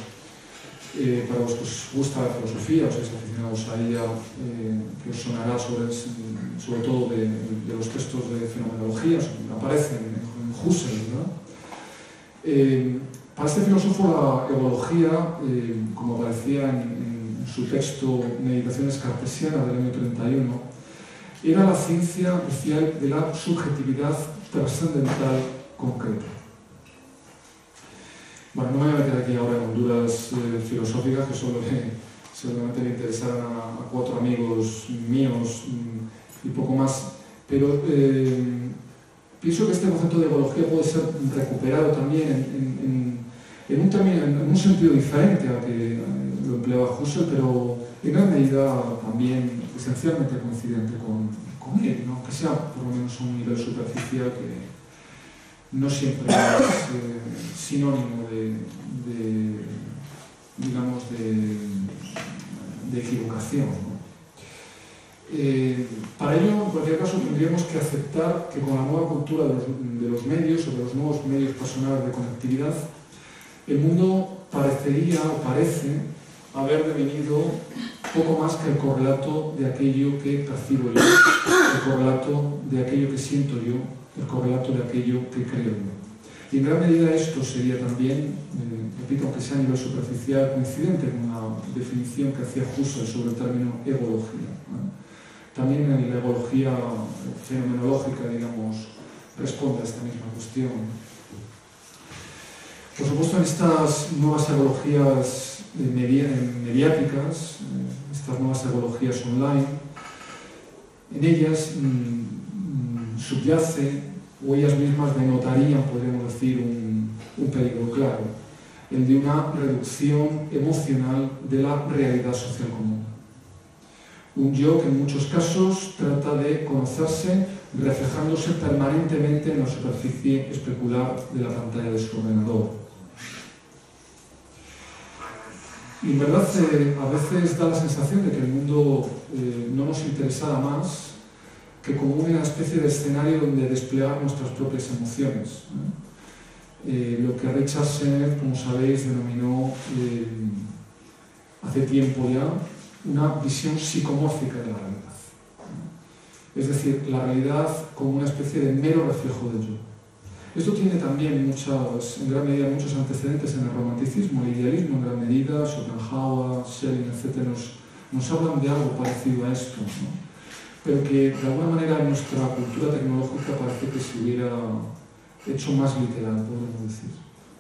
eh, para los que os gusta la filosofía, os sois aficionados a ella, eh, que os sonará sobre, sobre todo de, de los textos de fenomenología, que aparecen en Husserl, ¿no? Eh, para este filósofo la ecología, eh, como aparecía en, en su texto Meditaciones cartesianas del año treinta y uno, era la ciencia, decía él, de la subjetividad trascendental concreta. Bueno, no me voy a meter aquí ahora en honduras eh, filosóficas que solo eh, seguramente le interesarán a, a cuatro amigos míos mm, y poco más, pero eh, pienso que este concepto de ecología puede ser recuperado también en, en, en, un, término, en un sentido diferente al que eh, lo empleaba Husserl, pero en gran medida también esencialmente coincidente con, con él, ¿no? Que sea por lo menos a un nivel superficial que no siempre es eh, sinónimo de, de digamos, de, de equivocación, ¿no? Eh, para ello, en cualquier caso, tendríamos que aceptar que con la nueva cultura de los, de los medios o de los nuevos medios personales de conectividad, el mundo parecería o parece haber devenido poco más que el correlato de aquello que percibo yo, el correlato de aquello que siento yo, el correlato de aquello que creo yo. Y en gran medida esto sería también, eh, repito, aunque sea a nivel superficial, coincidente con la definición que hacía Husserl sobre el término ecología, ¿no? También en la ecología fenomenológica, digamos, responde a esta misma cuestión. Por supuesto, en estas nuevas ecologías mediáticas, estas nuevas ecologías online, en ellas mmm, subyace, o ellas mismas denotarían, podríamos decir, un, un peligro claro, el de una reducción emocional de la realidad social común. Un yo que en muchos casos trata de conocerse reflejándose permanentemente en la superficie especular de la pantalla de su ordenador. Y en verdad, eh, a veces da la sensación de que el mundo eh, no nos interesara más que como una especie de escenario donde desplegar nuestras propias emociones, ¿eh? Eh, lo que Richard Sennett, como sabéis, denominó eh, hace tiempo ya una visión psicomórfica de la realidad, ¿eh? Es decir, la realidad como una especie de mero reflejo del yo. Esto tiene también muchas, en gran medida muchos antecedentes en el romanticismo, el idealismo en gran medida, Schopenhauer, Schelling, etcétera, nos, nos hablan de algo parecido a esto, ¿no? Pero que de alguna manera en nuestra cultura tecnológica parece que se hubiera hecho más literal, podemos decir.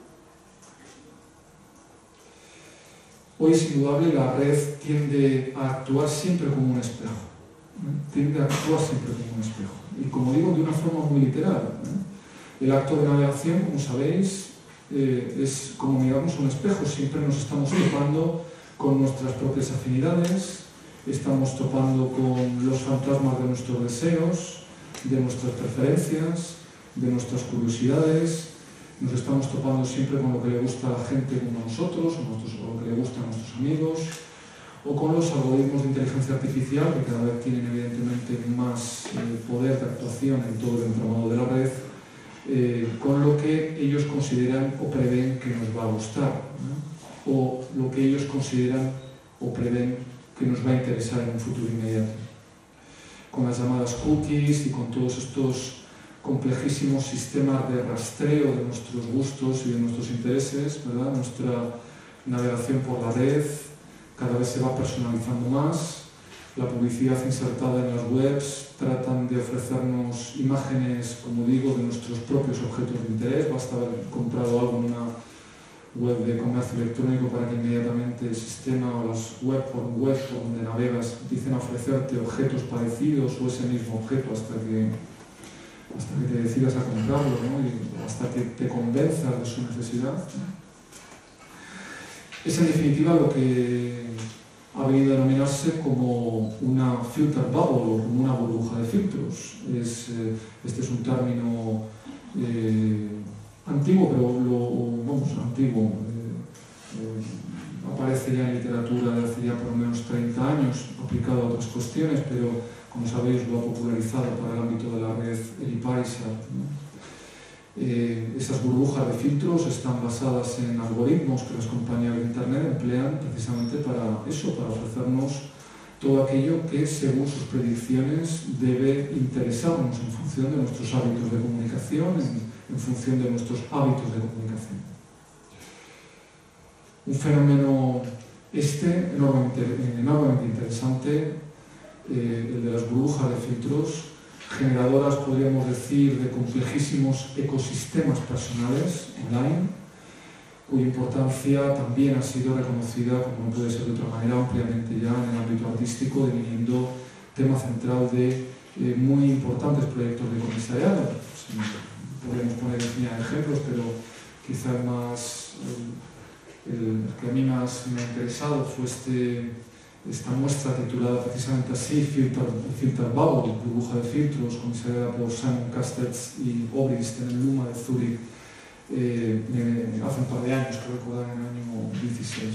Hoy es indudable, la red tiende a actuar siempre como un espejo, ¿eh? Tiende a actuar siempre como un espejo, y como digo, de una forma muy literal, ¿eh? El acto de navegación, como sabéis, eh, es como miramos un espejo, siempre nos estamos topando con nuestras propias afinidades, estamos topando con los fantasmas de nuestros deseos, de nuestras preferencias, de nuestras curiosidades, nos estamos topando siempre con lo que le gusta a la gente como a nosotros, o nosotros, o lo que le gusta a nuestros amigos, o con los algoritmos de inteligencia artificial, que cada vez tienen evidentemente más eh, poder de actuación en todo el entramado de la red, eh, con lo que ellos consideran o prevén que nos va a gustar, ¿no? O lo que ellos consideran o prevén que nos va a interesar en un futuro inmediato. Con las llamadas cookies y con todos estos complejísimos sistemas de rastreo de nuestros gustos y de nuestros intereses, ¿verdad? Nuestra navegación por la red cada vez se va personalizando más. La publicidad insertada en las webs tratan de ofrecernos imágenes, como digo, de nuestros propios objetos de interés. Basta haber comprado algo en una web de comercio electrónico para que inmediatamente el sistema o las web por web por donde navegas empiecen a ofrecerte objetos parecidos o ese mismo objeto hasta que, hasta que te decidas a comprarlo, ¿no? Y hasta que te convenzas de su necesidad. Es en definitiva lo que ha venido a denominarse como una filter bubble o como una burbuja de filtros. Es, eh, este es un término eh, antiguo, pero lo, vamos, antiguo. Eh, eh, aparece ya en literatura de hace ya por lo menos treinta años, aplicado a otras cuestiones, pero como sabéis lo ha popularizado para el ámbito de la red Eli Pariser, ¿no? Eh, esas burbujas de filtros están basadas en algoritmos que las compañías de Internet emplean precisamente para eso, para ofrecernos todo aquello que según sus predicciones debe interesarnos en función de nuestros hábitos de comunicación, en, en función de nuestros hábitos de comunicación. Un fenómeno este enormemente, enormemente interesante, eh, el de las burbujas de filtros, generadoras, podríamos decir, de complejísimos ecosistemas personales online, cuya importancia también ha sido reconocida, como no puede ser de otra manera, ampliamente ya en el ámbito artístico, deviniendo tema central de eh, muy importantes proyectos de comisariado. Sí, podríamos poner infinidad de ejemplos, pero quizá el, más, el, el que a mí más me ha interesado fue este esta muestra titulada precisamente así, Filter, Filter Bubble, burbuja de filtros, comisariada por Simon Castells y Obrist en el Luma de Zúrich eh, eh, hace un par de años, creo recordar en el año dieciséis.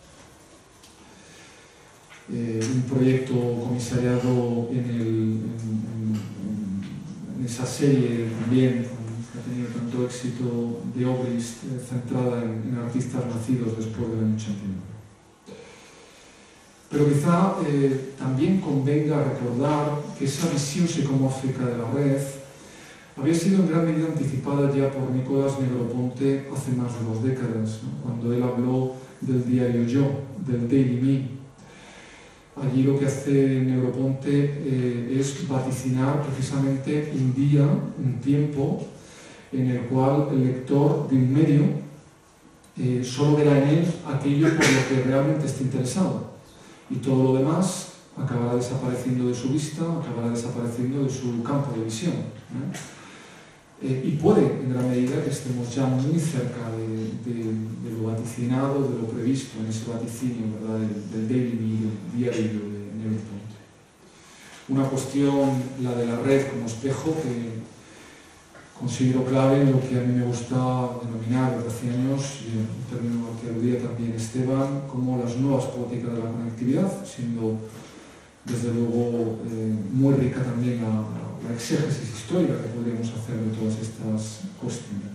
Eh, un proyecto comisariado en, el, en, en, en esa serie también que ha tenido tanto éxito de Obrist, eh, centrada en, en artistas nacidos después del año ochenta y nueve. Pero quizá eh, también convenga recordar que esa visión psicomórfica de la red había sido en gran medida anticipada ya por Nicolás Negroponte hace más de dos décadas, ¿no? Cuando él habló del diario Yo, del Daily Me. Allí lo que hace Negroponte eh, es vaticinar precisamente un día, un tiempo, en el cual el lector de un medio eh, solo verá en él aquello por lo que realmente esté interesado. Y todo lo demás acabará desapareciendo de su vista, acabará desapareciendo de su campo de visión, ¿eh? Eh, y puede, en gran medida, que estemos ya muy cerca de, de, de lo vaticinado, de lo previsto en ese vaticinio, ¿verdad?, del, del Daily Me, del diario de Negroponte. Una cuestión, la de la red como espejo, que considero clave en lo que a mí me gusta denominar desde hace años, y un término al que aludía también Esteban, como las nuevas poéticas de la conectividad, siendo desde luego eh, muy rica también la, la exégesis histórica que podríamos hacer de todas estas cuestiones.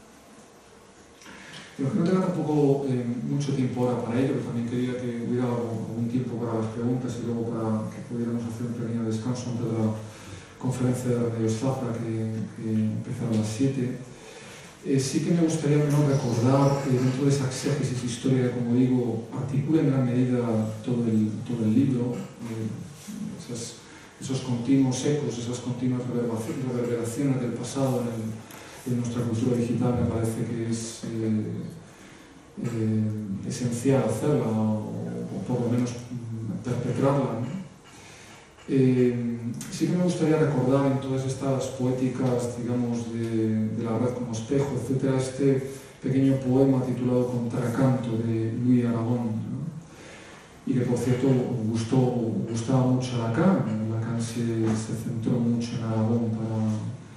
Pero que no tenga tampoco eh, mucho tiempo ahora para ello, pero también quería que hubiera algún tiempo para las preguntas y luego para que pudiéramos hacer un pequeño descanso antes de la conferencia de Radio Zafra que, que empezará a las siete. Eh, sí que me gustaría menos recordar que dentro de esa exégesis histórica, como digo, articula en gran medida todo el, todo el libro, eh, esas, esos continuos ecos, esas continuas reverberaciones del pasado en, el, en nuestra cultura digital. Me parece que es eh, eh, esencial hacerla o, o por lo menos perpetrarla, ¿no? Eh, sí que me gustaría recordar en todas estas poéticas, digamos, de, de la red como espejo, etcétera, este pequeño poema titulado Contracanto de Luis Aragón, ¿no? Y que, por cierto, gustó, gustaba mucho a Lacan. Lacan se, se centró mucho en Aragón para,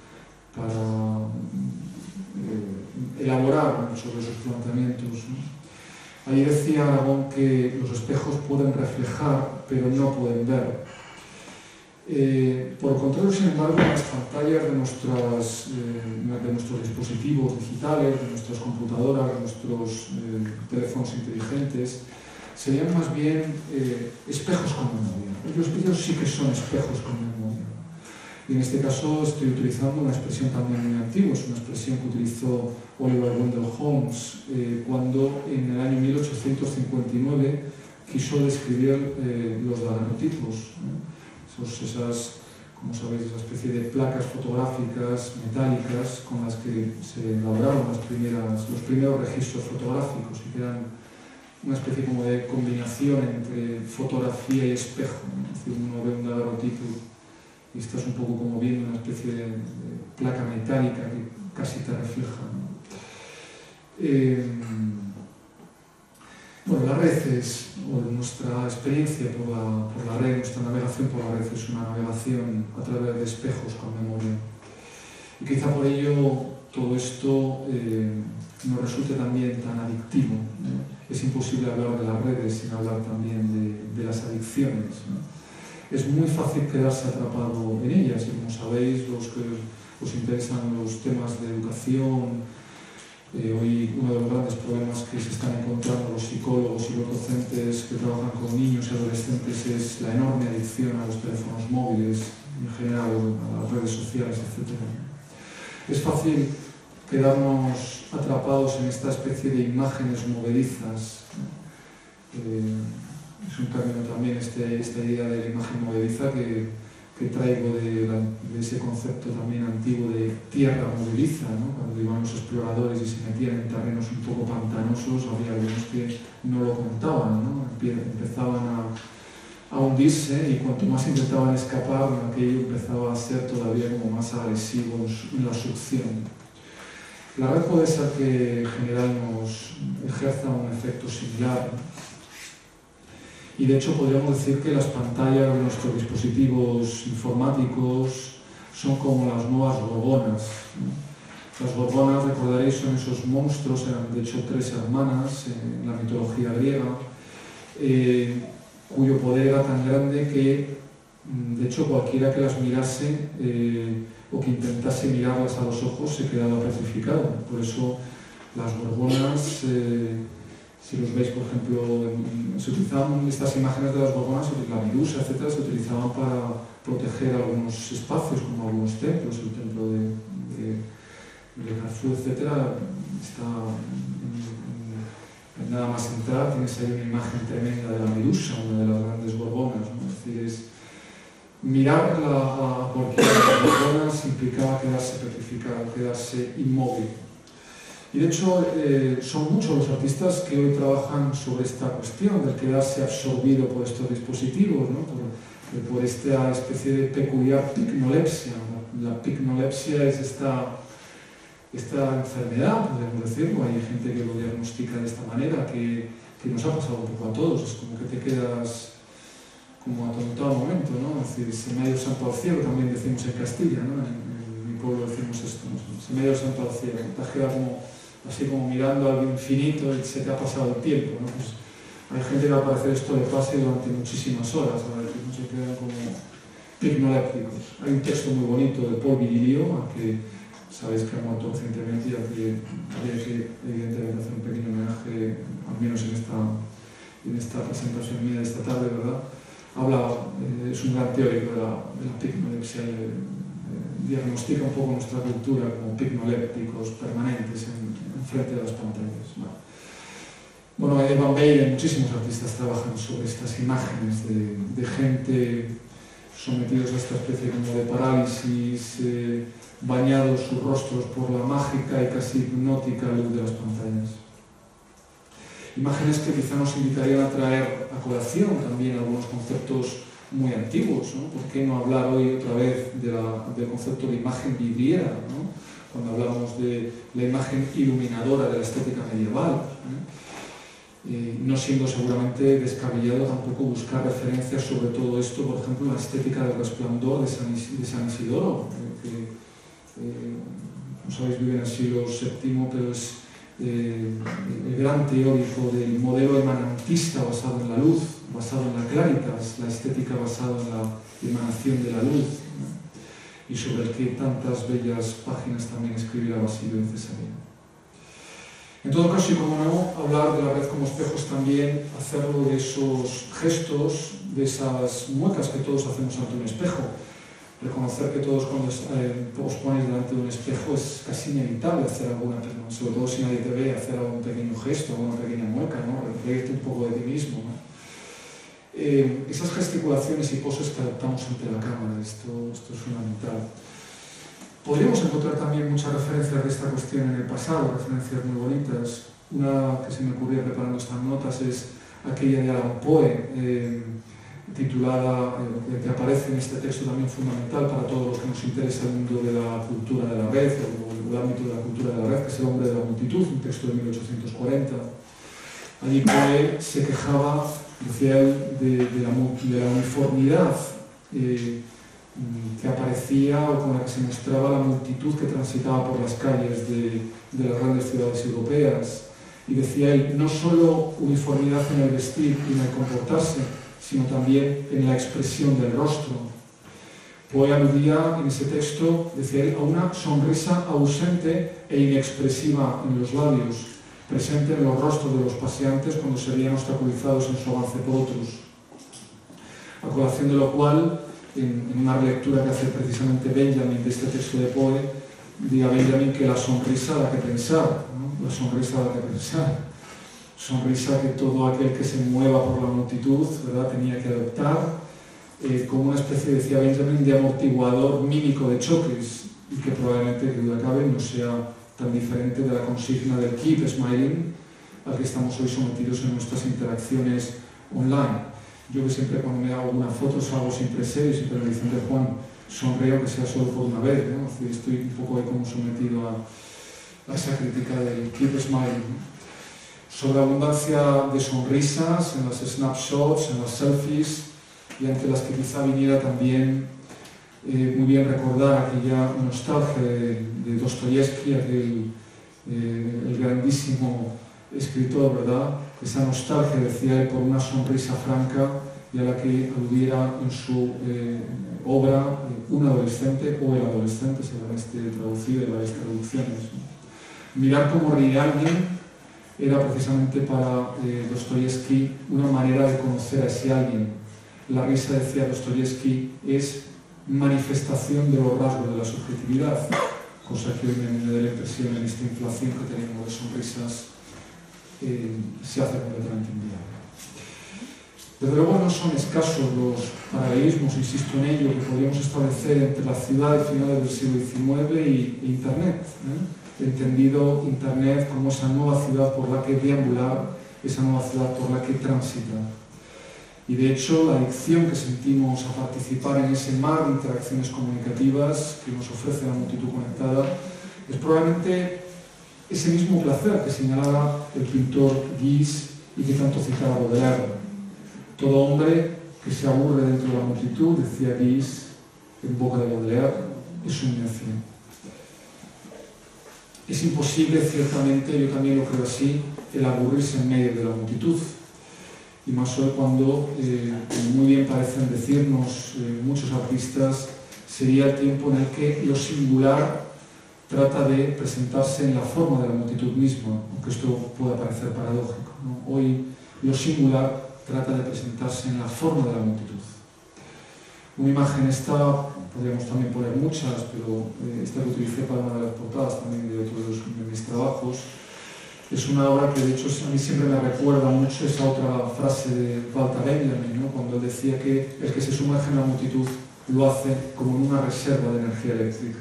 para eh, elaborar sobre sus planteamientos, ¿no? Ahí decía Aragón que los espejos pueden reflejar, pero no pueden ver. Eh, por el contrario, sin embargo, las pantallas de, nuestras, eh, de nuestros dispositivos digitales, de nuestras computadoras, de nuestros eh, teléfonos inteligentes, serían más bien eh, espejos con memoria. Ellos, ellos sí que son espejos con memoria. Y en este caso estoy utilizando una expresión también muy antigua, es una expresión que utilizó Oliver Wendell Holmes eh, cuando en el año mil ochocientos cincuenta y nueve quiso describir eh, los daguerrotipos, ¿no? Esos, esas, como sabéis, esa especie de placas fotográficas metálicas con las que se elaboraron las primeras, los primeros registros fotográficos y que eran una especie como de combinación entre fotografía y espejo, ¿no? Es decir, uno ve un daguerrotipo y estás un poco como viendo una especie de, de placa metálica que casi te refleja, ¿no? Eh, bueno, la red es, o nuestra experiencia por la, por la red, nuestra navegación por la red es una navegación a través de espejos con memoria. Y quizá por ello todo esto eh, nos resulte también tan adictivo, ¿no? Es imposible hablar de las redes sin hablar también de, de las adicciones, ¿no? Es muy fácil quedarse atrapado en ellas, y como sabéis, los que os interesan los temas de educación, eh, hoy uno de los grandes problemas que se están encontrando los psicólogos y los docentes que trabajan con niños y adolescentes es la enorme adicción a los teléfonos móviles, en general a las redes sociales, etcétera. Es fácil quedarnos atrapados en esta especie de imágenes movedizas, ¿no? Eh, es un término también este, esta idea de la imagen movediza que, que traigo de, la, de ese concepto también antiguo de tierra movediza, ¿no? Cuando iban los exploradores y se metían en terrenos un poco pantanosos, había algunos que no lo contaban, ¿no? Empezaban a, a hundirse y cuanto más intentaban escapar, aquello empezaba a ser todavía como más agresivo en la succión. La red puede ser que en general nos ejerza un efecto similar, y de hecho podríamos decir que las pantallas de nuestros dispositivos informáticos son como las nuevas gorgonas, ¿no? Las gorgonas, recordaréis, son esos monstruos, eran de hecho tres hermanas en la mitología griega, eh, cuyo poder era tan grande que de hecho cualquiera que las mirase eh, o que intentase mirarlas a los ojos se quedaba petrificado. Por eso las gorgonas, eh, si los veis, por ejemplo, en, se utilizaban estas imágenes de las gorgonas, la medusa, etcétera, se utilizaban para proteger algunos espacios, como algunos templos, el templo de, de, de Carfú, etcétera. Está en, en, en nada más entrar, tienes ahí una imagen tremenda de la medusa, una de las grandes gorgonas, ¿no? Es decir, es, mirar a cualquiera de las gorgonas implicaba quedarse petrificado, quedarse inmóvil. Y de hecho eh, son muchos los artistas que hoy trabajan sobre esta cuestión del quedarse absorbido por estos dispositivos, ¿no? por, por esta especie de peculiar picnolepsia. La, la picnolepsia es esta, esta enfermedad, podemos decirlo. Hay gente que lo diagnostica de esta manera, que, que nos ha pasado un poco a todos. Es como que te quedas como atontado al momento, ¿no? Es decir, se me ha ido el santo al cielo, también decimos en Castilla, ¿no? En, en mi pueblo decimos esto, ¿no? Se me ha ido el santo al cielo, te has quedado como, así como mirando al infinito y se te ha pasado el tiempo, ¿no? Pues hay gente que al parecer esto le pasa durante muchísimas horas, a ver, que no se quedan como picnolépticos. Hay un texto muy bonito de Paul Virilio, al que sabéis que ha muerto recientemente y al que habría que evidentemente hacer un pequeño homenaje, al menos en esta, en esta presentación mía de esta tarde, ¿verdad? Habla, eh, es un gran teórico de la, de la picnolepsia, eh, eh, diagnostica un poco nuestra cultura como picnolépticos permanentes en, en frente de las pantallas. Bueno, bueno Evan Bale y muchísimos artistas trabajan sobre estas imágenes de, de gente sometidos a esta especie como de parálisis, eh, bañados sus rostros por la mágica y casi hipnótica luz de las pantallas. Imágenes que quizá nos invitarían a traer a colación también algunos conceptos muy antiguos, ¿no? ¿Por qué no hablar hoy otra vez de la, del concepto de imagen vidriera, ¿no? Cuando hablamos de la imagen iluminadora de la estética medieval, ¿no? Eh, no siendo seguramente descabellado tampoco buscar referencias sobre todo esto, por ejemplo, en la estética del resplandor de San, de San Isidoro, eh, que, eh, como sabéis vive en el siglo séptimo, pero es eh, el gran teórico del modelo emanantista basado en la luz, basado en la claritas, la estética basada en la emanación de la luz, ¿no? Y sobre el que tantas bellas páginas también escribiera Basilio de Cesarea. En todo caso, y como no, hablar de la red como espejos también, hacerlo de esos gestos, de esas muecas que todos hacemos ante un espejo. Reconocer que todos cuando eh, os ponéis delante de un espejo es casi inevitable hacer alguna, sobre todo si nadie te ve, hacer algún pequeño gesto, alguna pequeña mueca, ¿no? Reírte un poco de ti mismo, ¿no? Eh, esas gesticulaciones y poses que adoptamos ante la cámara, esto, esto es fundamental. Podríamos encontrar también muchas referencias de esta cuestión en el pasado, referencias muy bonitas. Una que se me ocurría preparando estas notas es aquella de Allan Poe, eh, titulada, eh, que aparece en este texto también fundamental para todos los que nos interesa el mundo de la cultura de la red, o el ámbito de la cultura de la red, que es El hombre de la multitud, un texto de mil ochocientos cuarenta. Allí Poe se quejaba, decía él, de, de, la, de la uniformidad eh, que aparecía o con la que se mostraba la multitud que transitaba por las calles de, de las grandes ciudades europeas. Y decía él, no solo uniformidad en el vestir y en el comportarse, sino también en la expresión del rostro. Poe aludía en ese texto, decía él, a una sonrisa ausente e inexpresiva en los labios, presente en los rostros de los paseantes cuando se veían obstaculizados en su avance por otros. A colación de lo cual, en, en una lectura que hace precisamente Benjamin de este texto de Poe, diga Benjamin que la sonrisa da que pensar, ¿no? La sonrisa da que pensar. Sonrisa que todo aquel que se mueva por la multitud, ¿verdad?, tenía que adoptar eh, como una especie, decía Benjamin, de amortiguador mímico de choques, y que probablemente, que duda cabe, no sea tan diferente de la consigna del keep smiling al que estamos hoy sometidos en nuestras interacciones online. Yo que siempre cuando me hago una foto salgo siempre serio y siempre me dicen de Juan, sonrío que sea solo por una vez, ¿no? Estoy un poco ahí como sometido a, a esa crítica del keep smiling, ¿no? Sobre la abundancia de sonrisas en las snapshots, en las selfies, y ante las que quizá viniera también eh, muy bien recordar aquella nostalgia de, de Dostoyevsky, aquel eh, el grandísimo escritor, ¿verdad? Esa nostalgia, decía él, por una sonrisa franca y a la que aludiera en su eh, obra eh, Un adolescente o El adolescente, según este traducido de varias traducciones, ¿no? Mirar cómo ríe alguien era precisamente para eh, Dostoyevsky una manera de conocer a ese alguien. La risa, decía Dostoyevsky, es manifestación de los rasgos de la subjetividad, cosa que hoy me, me da la impresión en esta inflación que tenemos de sonrisas eh, se hace completamente inviable. Desde luego no son escasos los paralelismos, insisto en ello, que podríamos establecer entre la ciudad de finales del siglo diecinueve y, e Internet, ¿eh? Entendido Internet como esa nueva ciudad por la que deambular, esa nueva ciudad por la que transitar. Y de hecho, la adicción que sentimos a participar en ese mar de interacciones comunicativas que nos ofrece la multitud conectada es probablemente ese mismo placer que señalaba el pintor Guise y que tanto citaba Baudelaire. Todo hombre que se aburre dentro de la multitud, decía Guise en boca de Baudelaire, es un necio. Es imposible, ciertamente, yo también lo creo así, el aburrirse en medio de la multitud. Y más hoy cuando, eh, muy bien parecen decirnos eh, muchos artistas, sería el tiempo en el que lo singular trata de presentarse en la forma de la multitud misma, aunque esto pueda parecer paradójico, ¿no? Hoy lo singular trata de presentarse en la forma de la multitud. Una imagen esta, podríamos también poner muchas, pero eh, esta que utilicé para una de las portadas también de otros de mis trabajos, es una obra que de hecho a mí siempre me recuerda mucho esa otra frase de Walter Benjamin, ¿no? Cuando él decía que el que se sumerge en la multitud lo hace como en una reserva de energía eléctrica.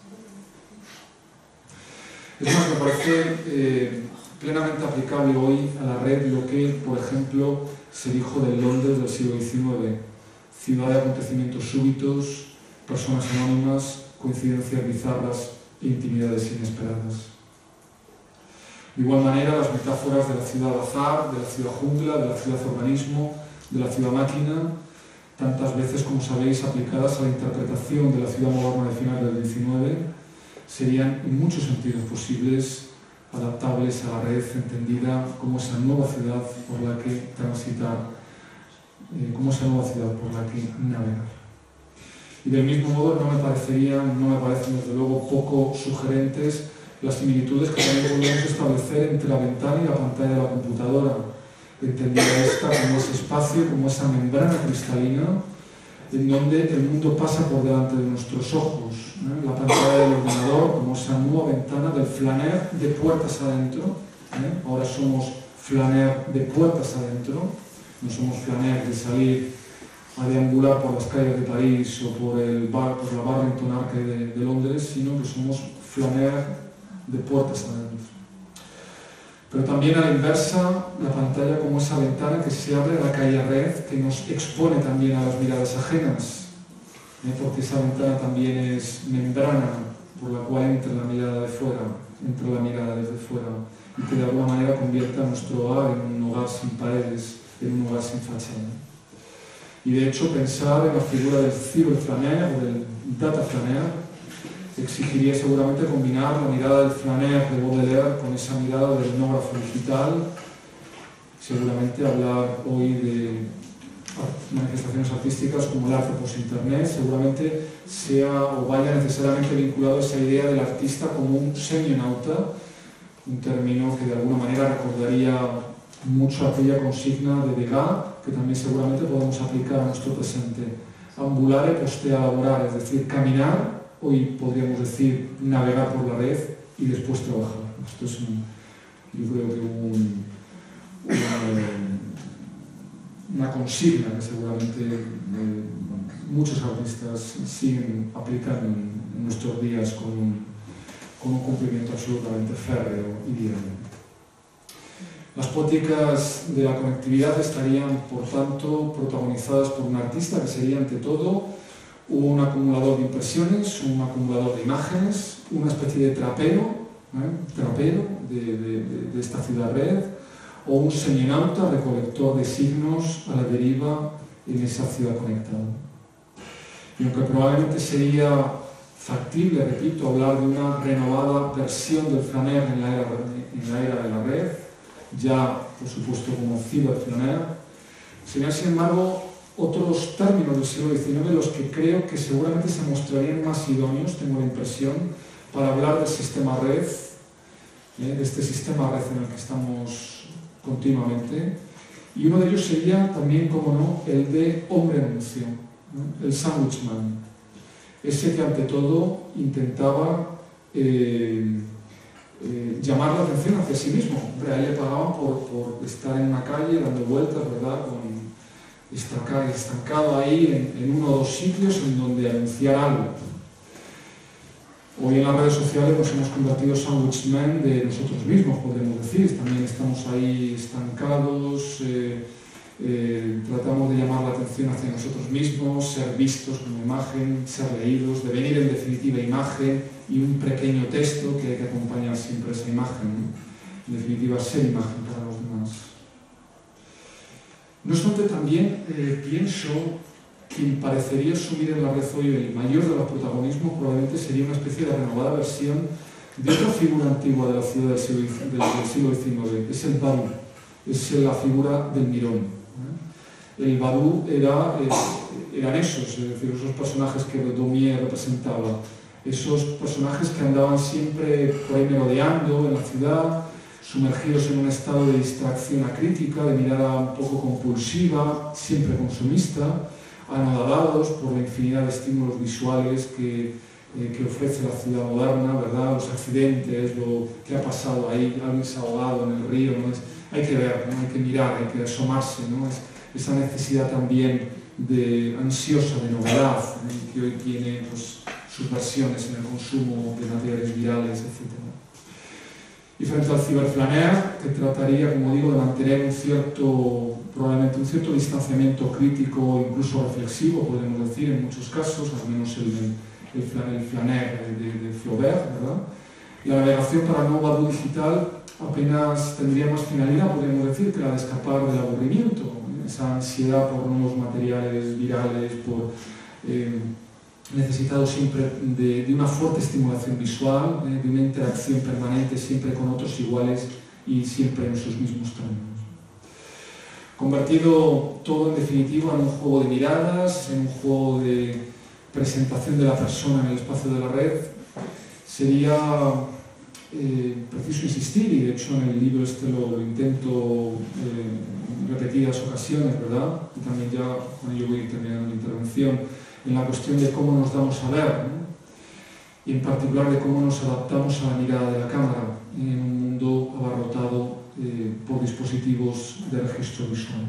Es más, me parece eh, plenamente aplicable hoy a la red lo que, por ejemplo, se dijo del Londres del siglo diecinueve. Ciudad de acontecimientos súbitos, personas anónimas, coincidencias bizarras e intimidades inesperadas. De igual manera, las metáforas de la ciudad azar, de la ciudad jungla, de la ciudad organismo, de la ciudad máquina, tantas veces, como sabéis, aplicadas a la interpretación de la ciudad moderna de finales del diecinueve, serían en muchos sentidos posibles, adaptables a la red, entendida como esa nueva ciudad por la que transitar, eh, como esa nueva ciudad por la que navegar. Y del mismo modo no me parecerían, no me parecen desde luego poco sugerentes las similitudes que también podemos establecer entre la ventana y la pantalla de la computadora, entendida esta como ese espacio, como esa membrana cristalina en donde el mundo pasa por delante de nuestros ojos, ¿eh? La pantalla del ordenador como esa nueva ventana del flaner de puertas adentro, ¿eh? Ahora somos flaner de puertas adentro, no somos flaner de salir a deambular por las calles de París o por, el bar, por la Barrington Arcade de, de Londres, sino que somos flaner de puertas adentro. Pero también a la inversa, la pantalla como esa ventana que se abre a la calle red, que nos expone también a las miradas ajenas, ¿eh? Porque esa ventana también es membrana por la cual entra la mirada de fuera, entra la mirada desde fuera, y que de alguna manera convierta nuestro hogar en un hogar sin paredes, en un hogar sin fachada. Y de hecho pensar en la figura del ciberflaner o del data flaner exigiría seguramente combinar la mirada del flaner de Baudelaire con esa mirada del etnógrafo digital, seguramente hablar hoy de manifestaciones artísticas como el arte post-internet, seguramente sea o vaya necesariamente vinculado a esa idea del artista como un semionauta, un término que de alguna manera recordaría mucho aquella consigna de Degas, que también seguramente podemos aplicar a nuestro presente. Ambulare postea laborare, es decir, caminar, hoy podríamos decir navegar por la red y después trabajar. Esto es, un, yo creo que un, una, una consigna que seguramente eh, muchos artistas siguen aplicando en, en nuestros días con un, con un cumplimiento absolutamente férreo y diario. Las poéticas de la conectividad estarían, por tanto, protagonizadas por un artista que sería, ante todo, un acumulador de impresiones, un acumulador de imágenes, una especie de trapero, ¿eh? trapero de, de, de esta ciudad red, o un seminauta recolector de signos a la deriva en esa ciudad conectada. Y aunque probablemente sería factible, repito, hablar de una renovada versión del flaner en la era, en la era de la red, ya por supuesto como ciberflaner, serían sin embargo otros términos del siglo diecinueve los que creo que seguramente se mostrarían más idóneos, tengo la impresión, para hablar del sistema red, ¿eh? de este sistema red en el que estamos continuamente, y uno de ellos sería también, como no, el de hombre anuncio, ¿no? El sandwichman, ese que ante todo intentaba eh, eh, llamar la atención hacia sí mismo. Hombre, a él le pagaban por, por estar en una calle dando vueltas, ¿verdad?, con estancado ahí en, en uno o dos sitios en donde anunciar algo. Hoy en las redes sociales nos hemos convertido en sandwichmen de nosotros mismos, podemos decir. También estamos ahí estancados, eh, eh, tratamos de llamar la atención hacia nosotros mismos, ser vistos como imagen, ser leídos, devenir en definitiva imagen y un pequeño texto que hay que acompañar siempre esa imagen, ¿no? En definitiva, ser imagen para los demás. No obstante, también eh, pienso que quien parecería asumir en la red hoy el mayor de los protagonismos probablemente sería una especie de renovada versión de otra figura antigua de la ciudad del siglo, del, del siglo diecinueve, es el Badú, es la figura del Mirón. El Badú era, eh, eran esos, es decir, esos personajes que Daumier representaba, esos personajes que andaban siempre por ahí merodeando en la ciudad, sumergidos en un estado de distracción acrítica, de mirada un poco compulsiva, siempre consumista, anodadados por la infinidad de estímulos visuales que, eh, que ofrece la ciudad moderna, ¿verdad? Los accidentes, lo que ha pasado ahí, alguien se ha ahogado en el río, ¿no? Es, hay que ver, ¿no? Hay que mirar, hay que asomarse, ¿no? Es, esa necesidad también de, ansiosa de novedad, ¿no? Que hoy tiene pues, sus versiones en el consumo de materiales virales, etcétera. Y frente al ciberflaner, que trataría, como digo, de mantener un cierto, probablemente un cierto distanciamiento crítico, incluso reflexivo, podemos decir, en muchos casos, al menos el, el, el flaner de, de Flaubert, ¿verdad? La navegación para el nuevo Badú digital apenas tendría más finalidad, podríamos decir, que la de escapar del aburrimiento, esa ansiedad por nuevos materiales virales, por eh, necesitado siempre de, de una fuerte estimulación visual, eh, de una interacción permanente siempre con otros iguales y siempre en sus mismos términos. Convertido todo en definitiva en un juego de miradas, en un juego de presentación de la persona en el espacio de la red, sería eh, preciso insistir, y de hecho en el libro este lo, lo intento eh, en repetidas ocasiones, ¿verdad? Y también ya con ello voy terminando mi intervención, en la cuestión de cómo nos damos a ver, ¿no? Y en particular de cómo nos adaptamos a la mirada de la cámara en un mundo abarrotado eh, por dispositivos de registro visual.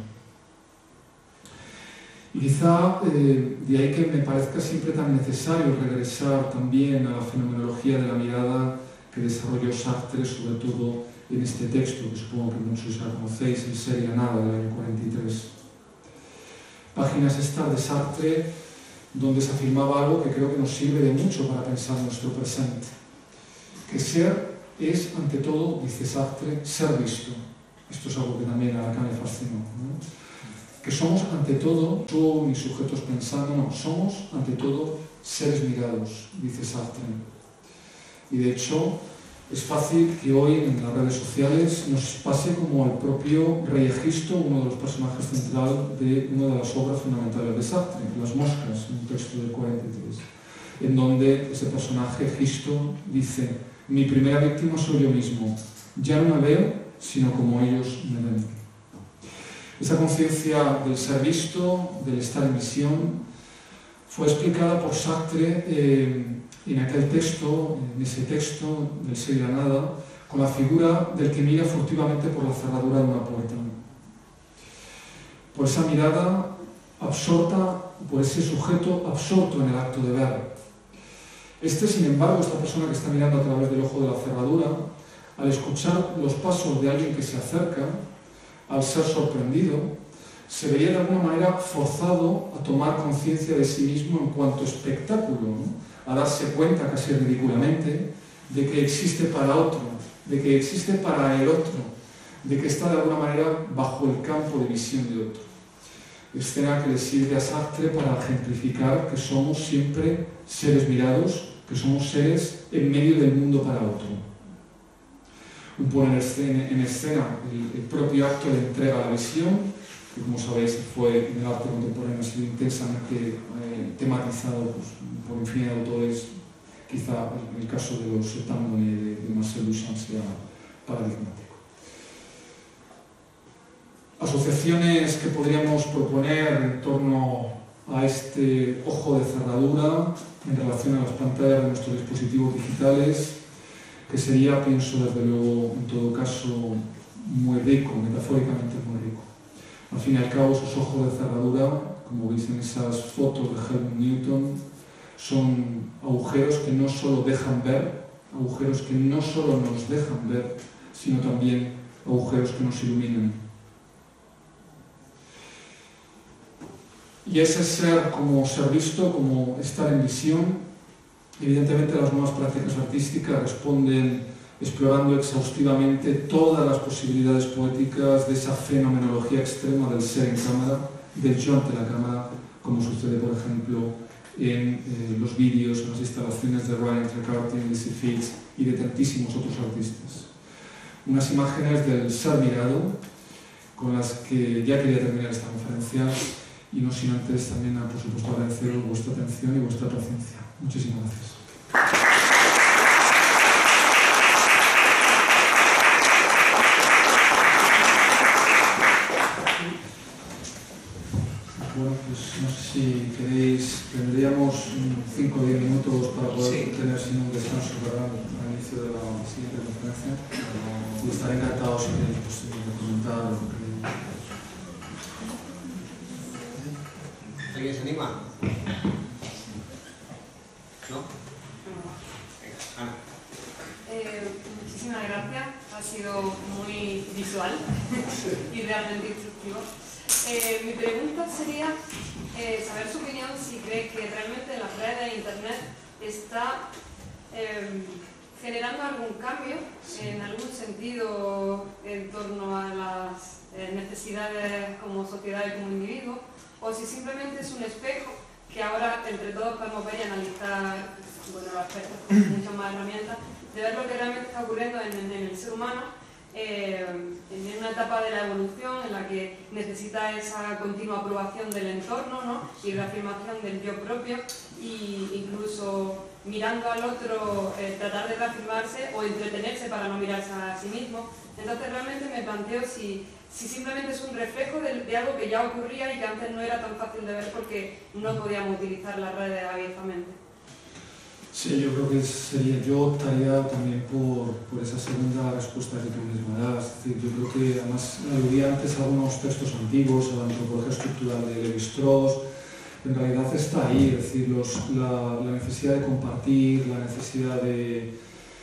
Y quizá eh, de ahí que me parezca siempre tan necesario regresar también a la fenomenología de la mirada que desarrolló Sartre, sobre todo en este texto, que supongo que muchos ya conocéis, El ser y la nada, del año cuarenta y tres. Páginas estas de Sartre, donde se afirmaba algo que creo que nos sirve de mucho para pensar nuestro presente. Que ser es, ante todo, dice Sartre, ser visto. Esto es algo que también a Lacan le fascinó, ¿no? Que somos, ante todo, no ni sujetos pensando, no, somos, ante todo, seres mirados, dice Sartre. Y de hecho, es fácil que hoy en las redes sociales nos pase como al propio Rey Egisto, uno de los personajes centrales de una de las obras fundamentales de Sartre, Las moscas, un texto del cuarenta y tres, en donde ese personaje, Egisto, dice: mi primera víctima soy yo mismo, ya no me veo, sino como ellos me ven. Esa conciencia del ser visto, del estar en visión, fue explicada por Sartre eh, en aquel texto, en ese texto del ser y la nada, con la figura del que mira furtivamente por la cerradura de una puerta. Por esa mirada absorta, por ese sujeto absorto en el acto de ver. Este, sin embargo, esta persona que está mirando a través del ojo de la cerradura, al escuchar los pasos de alguien que se acerca, al ser sorprendido, se vería de alguna manera forzado a tomar conciencia de sí mismo en cuanto espectáculo, ¿no? A darse cuenta, casi ridículamente, de que existe para otro, de que existe para el otro, de que está de alguna manera bajo el campo de visión de otro. Escena que le sirve a Sartre para ejemplificar que somos siempre seres mirados, que somos seres en medio del mundo para otro. Un pone en escena, en escena el, el propio acto de entrega a la visión, que como sabéis fue en el arte contemporáneo ha sido intensamente eh, tematizado pues, por infinidad de autores. Quizá en el caso de los Etandone de, de Marcel Duchamp sea paradigmático. Asociaciones que podríamos proponer en torno a este ojo de cerradura en relación a las pantallas de nuestros dispositivos digitales, que sería, pienso desde luego, en todo caso, muy rico, metafóricamente muy rico. Al fin y al cabo, esos ojos de cerradura, como veis en esas fotos de Helmut Newton, son agujeros que no solo dejan ver, agujeros que no solo nos dejan ver, sino también agujeros que nos iluminan. Y ese ser como ser visto, como estar en visión, evidentemente las nuevas prácticas artísticas responden explorando exhaustivamente todas las posibilidades poéticas de esa fenomenología extrema del ser en cámara, del yo ante la cámara, como sucede, por ejemplo, en eh, los vídeos, en las instalaciones de Ryan Trecarty, Lizzie Fields y de tantísimos otros artistas. Unas imágenes del ser mirado, con las que ya quería terminar esta conferencia, y no sin antes también, por supuesto, agradeceros vuestra atención y vuestra paciencia. Muchísimas gracias. Bueno, pues no sé si queréis, tendríamos cinco o diez minutos para poder sí. tener sin un descanso, ¿verdad?, al inicio de la siguiente conferencia. Y estaré encantado si queréis pues, de comentar.
¿Alguien se anima? ¿No? Venga, Ana.
Eh, muchísimas gracias, ha sido muy visual y realmente instructivo. Eh, mi pregunta sería eh, saber su opinión si cree que realmente las redes de internet está eh, generando algún cambio en algún sentido en torno a las eh, necesidades como sociedad y como individuo, o si simplemente es un espejo que ahora entre todos podemos ver y analizar, bueno, los aspectos con muchas más herramientas, de ver lo que realmente está ocurriendo en, en, en el ser humano, eh, en una etapa de la evolución en la que necesita esa continua aprobación del entorno, ¿no? Y reafirmación del yo propio, y incluso mirando al otro, eh, tratar de reafirmarse o entretenerse para no mirarse a sí mismo. Entonces realmente me planteo si, si simplemente es un reflejo de, de algo que ya ocurría y que antes no era tan fácil de ver porque no podíamos utilizar las redes abiertamente.
Sí, yo creo que sería, yo optaría también por, por esa segunda respuesta que tú misma das. Es decir, yo creo que además aludía antes a algunos textos antiguos, a la antropología estructural de Levi-Strauss. En realidad está ahí, es decir, los, la, la necesidad de compartir, la necesidad de,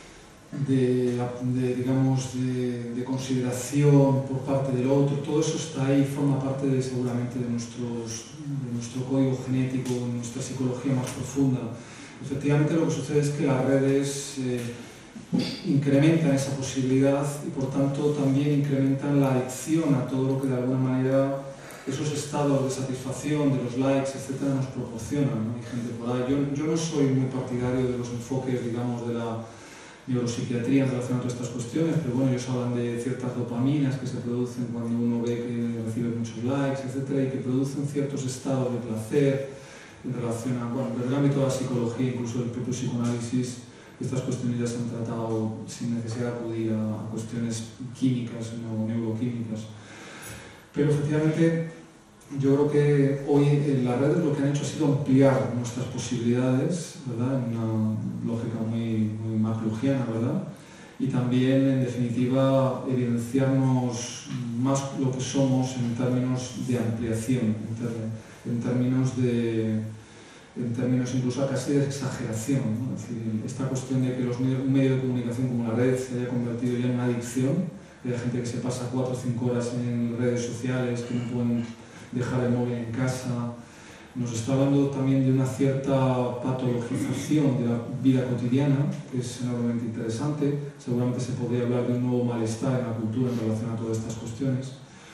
de, de digamos, de, de consideración por parte del otro, todo eso está ahí, forma parte de, seguramente de, nuestros, de nuestro código genético, de nuestra psicología más profunda. Efectivamente, lo que sucede es que las redes eh, incrementan esa posibilidad y, por tanto, también incrementan la adicción a todo lo que de alguna manera esos estados de satisfacción, de los likes, etcétera, nos proporcionan, ¿no? Hay gente por ahí. Yo, yo no soy muy partidario de los enfoques, digamos, de la neuropsiquiatría en relación a todas estas cuestiones, pero bueno, ellos hablan de ciertas dopaminas que se producen cuando uno ve que recibe muchos likes, etcétera, y que producen ciertos estados de placer en relación a, bueno, desde el ámbito de la psicología, incluso del propio psicoanálisis, estas cuestiones ya se han tratado sin necesidad de acudir a, a cuestiones químicas, no neuroquímicas. Pero efectivamente, yo creo que hoy en las redes lo que han hecho ha sido ampliar nuestras posibilidades, ¿verdad? En una lógica muy, muy maclugiana, ¿verdad? Y también, en definitiva, evidenciarnos más lo que somos en términos de ampliación, en, ter en términos de, en términos incluso casi de exageración, ¿no? Es decir, esta cuestión de que los medios, un medio de comunicación como la red se haya convertido ya en una adicción. Hay gente que se pasa cuatro o cinco horas en redes sociales, que no pueden dejar el móvil en casa. Nos está hablando también de una cierta patologización de la vida cotidiana, que es enormemente interesante. Seguramente se podría hablar de un nuevo malestar en la cultura en relación a todas estas cuestiones.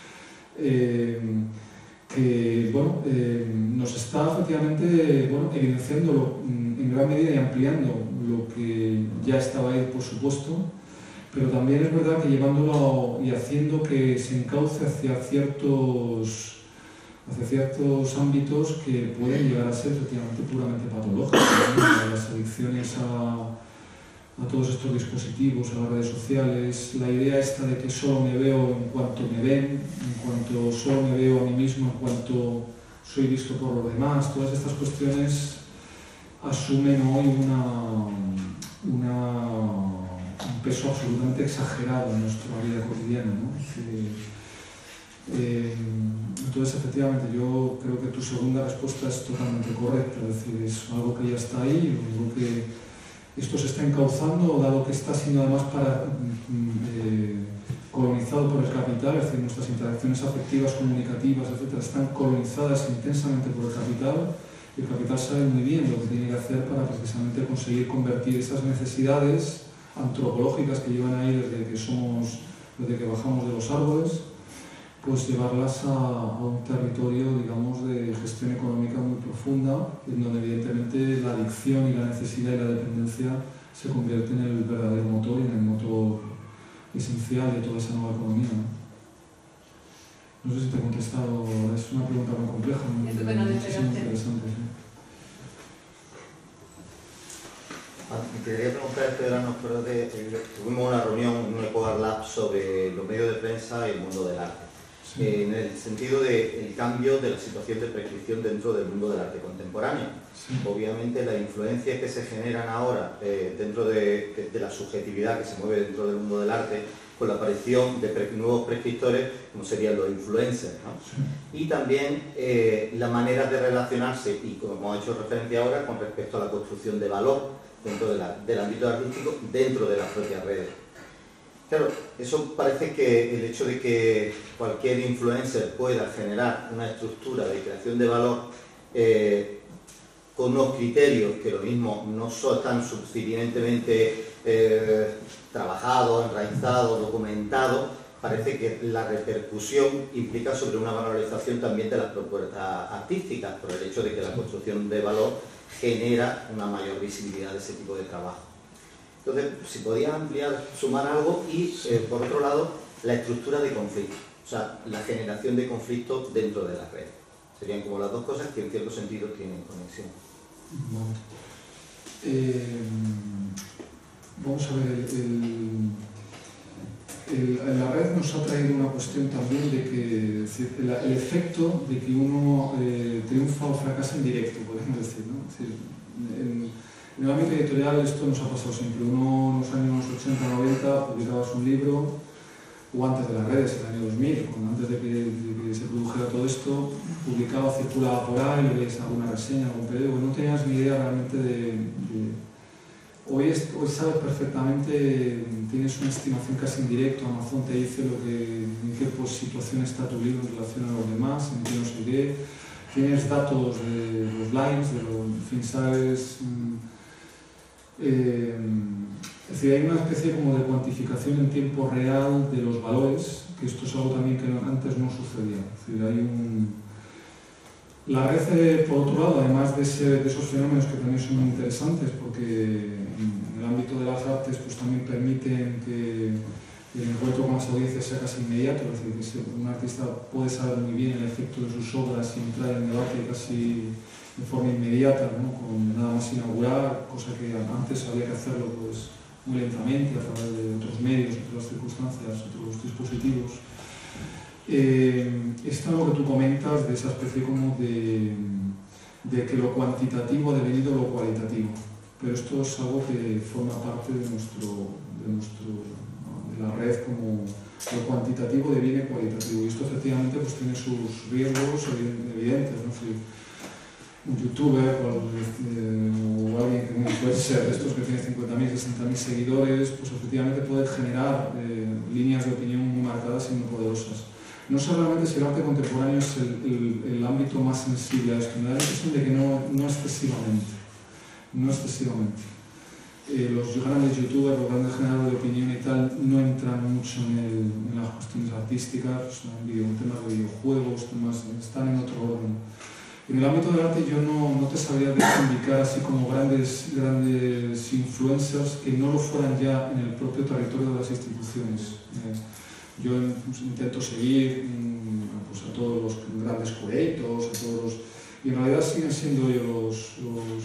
Eh, que bueno, eh, nos está efectivamente bueno, evidenciando lo, en gran medida y ampliando lo que ya estaba ahí, por supuesto, pero también es verdad que llevándolo y haciendo que se encauce hacia ciertos, hacia ciertos ámbitos que pueden llegar a ser efectivamente puramente patológicos, ¿no? Las adicciones a, a todos estos dispositivos, a las redes sociales, la idea esta de que solo me veo en cuanto me ven, en cuanto solo me veo a mí mismo, en cuanto soy visto por los demás, todas estas cuestiones asumen hoy una, una un peso absolutamente exagerado en nuestra vida cotidiana, ¿no? Que, eh, entonces, efectivamente, yo creo que tu segunda respuesta es totalmente correcta, es decir, es algo que ya está ahí, lo único que esto se está encauzando, dado que está siendo además para, eh, colonizado por el capital, es decir, nuestras interacciones afectivas, comunicativas, etcétera, están colonizadas intensamente por el capital, y el capital sabe muy bien lo que tiene que hacer para precisamente conseguir convertir esas necesidades antropológicas que llevan ahí desde que somos, desde que bajamos de los árboles, pues llevarlas a, a un territorio, digamos, de gestión económica muy profunda, en donde evidentemente la adicción y la necesidad y la dependencia se convierten en el verdadero motor y en el motor esencial de toda esa nueva economía, ¿no? No sé si te he contestado, es una pregunta muy compleja, muy, muy interesante. ¿Sí?
Me quería preguntar, este verano, pero de, de, tuvimos una reunión en un Ecogar Lab sobre los medios de prensa y el mundo del arte, sí. eh, en el sentido del de cambio de la situación de prescripción dentro del mundo del arte contemporáneo. Sí. Obviamente las influencias que se generan ahora eh, dentro de, de, de la subjetividad que se mueve dentro del mundo del arte, con la aparición de pre nuevos prescriptores, como serían los influencers, ¿no? Sí. Y también eh, la manera de relacionarse, y como hemos hecho referencia ahora, con respecto a la construcción de valor dentro de la, del ámbito artístico, dentro de las propias redes. Claro, eso parece que el hecho de que cualquier influencer pueda generar una estructura de creación de valor eh, con unos criterios que lo mismo no son tan suficientemente eh, trabajados, enraizados, documentados, parece que la repercusión implica sobre una valorización también de las propuestas artísticas, por el hecho de que la construcción de valor genera una mayor visibilidad de ese tipo de trabajo. Entonces, si podía ampliar, sumar algo y, eh, por otro lado, la estructura de conflicto, o sea, la generación de conflictos dentro de la red. Serían como las dos cosas que en cierto sentido tienen conexión.
Vale. Eh, vamos a ver, el, el, el, la red nos ha traído una cuestión también de que el, el efecto de que uno eh, triunfa o fracasa en directo, podemos decir, ¿no? Es decir, en, en el ámbito editorial esto nos ha pasado siempre. Uno en los años ochenta noventa publicabas un libro, o antes de las redes, en el año dos mil, cuando antes de que, de que se produjera todo esto, publicaba, circulaba por ahí, leías alguna reseña, algún periódico, no tenías ni idea realmente de... de hoy, es, hoy sabes perfectamente, tienes una estimación casi en directo, Amazon te dice lo que, en qué pues, situación está tu libro en relación a los demás, en qué no sé qué, tienes datos de los likes, de lo, en fin, sabes... Eh, es decir, hay una especie como de cuantificación en tiempo real de los valores, que esto es algo también que antes no sucedía. Es decir, hay un... La red, por otro lado, además de, ese, de esos fenómenos que también son muy interesantes, porque en el ámbito de las artes pues, también permiten que el encuentro con las audiencias sea casi inmediato, es decir, que un artista puede saber muy bien el efecto de sus obras y entrar en debate casi de forma inmediata, ¿no? Con nada más inaugurar, cosa que antes había que hacerlo pues, muy lentamente a través de otros medios, otras circunstancias, otros dispositivos. Eh, esto es lo que tú comentas de esa especie como de, de que lo cuantitativo ha devenido lo cualitativo, pero esto es algo que forma parte de, nuestro, de, nuestro, ¿no? de la red, como lo cuantitativo deviene cualitativo, y esto efectivamente pues, tiene sus riesgos evidentes, ¿no? Si un youtuber o, eh, o alguien que puede ser de estos que tiene cincuenta mil, sesenta mil seguidores, pues efectivamente puede generar eh, líneas de opinión muy marcadas y muy poderosas. No sé realmente si el arte contemporáneo es el, el, el ámbito más sensible a esto, me da la impresión de que no, no excesivamente, no excesivamente. Eh, los grandes youtubers, los grandes generadores de opinión y tal, no entran mucho en, el, en las cuestiones artísticas, pues, en, video, en temas de videojuegos, temas, están en otro orden. En el ámbito del arte yo no, no te sabría indicar así como grandes, grandes influencers que no lo fueran ya en el propio territorio de las instituciones. Eh, yo pues, intento seguir pues, a todos los grandes curators, a todos los, y en realidad siguen siendo ellos los,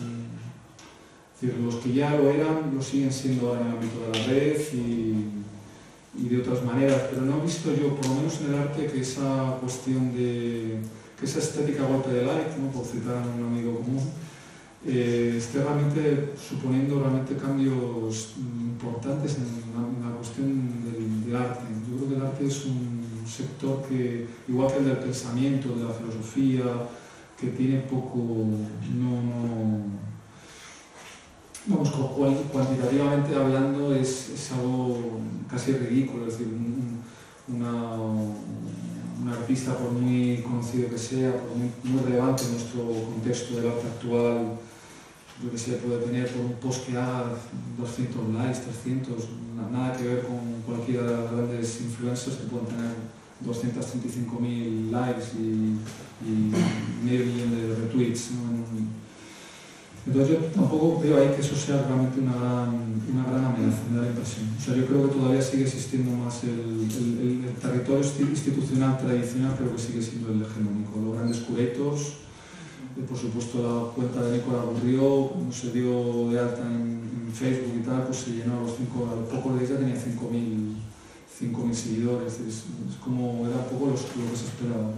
eh, decir, los que ya lo eran, lo siguen siendo ahora en el ámbito de la red y, y de otras maneras, pero no he visto yo, por lo menos en el arte, que esa cuestión de que esa estética golpe de like, ¿no? Por citar a un amigo común, eh, esté realmente suponiendo realmente cambios importantes en la, en la cuestión del, del arte. Yo creo que el arte es un sector que, igual que el del pensamiento, de la filosofía, que tiene poco, no, no vamos, cuantitativamente hablando es, es algo casi ridículo, es decir, un, una, un artista, por muy conocido que sea, por muy, muy relevante en nuestro contexto del arte actual, yo que sé, puede tener por un post que haga doscientos likes, trescientos, nada que ver con cualquiera de las grandes influencers que pueden tener doscientos treinta y cinco mil likes y, y medio millón de retweets, ¿no? Entonces yo tampoco veo ahí que eso sea realmente una gran, una gran amenaza, me da la impresión. O sea, yo creo que todavía sigue existiendo más el, el, el territorio institucional tradicional, creo que sigue siendo el hegemónico. Los grandes curators, por supuesto la cuenta de Nicola Burrió, como se dio de alta en, en Facebook y tal, pues se llenó a los cinco, a los pocos días ya tenía cinco mil seguidores, es, es como era un poco los, lo que se esperaba.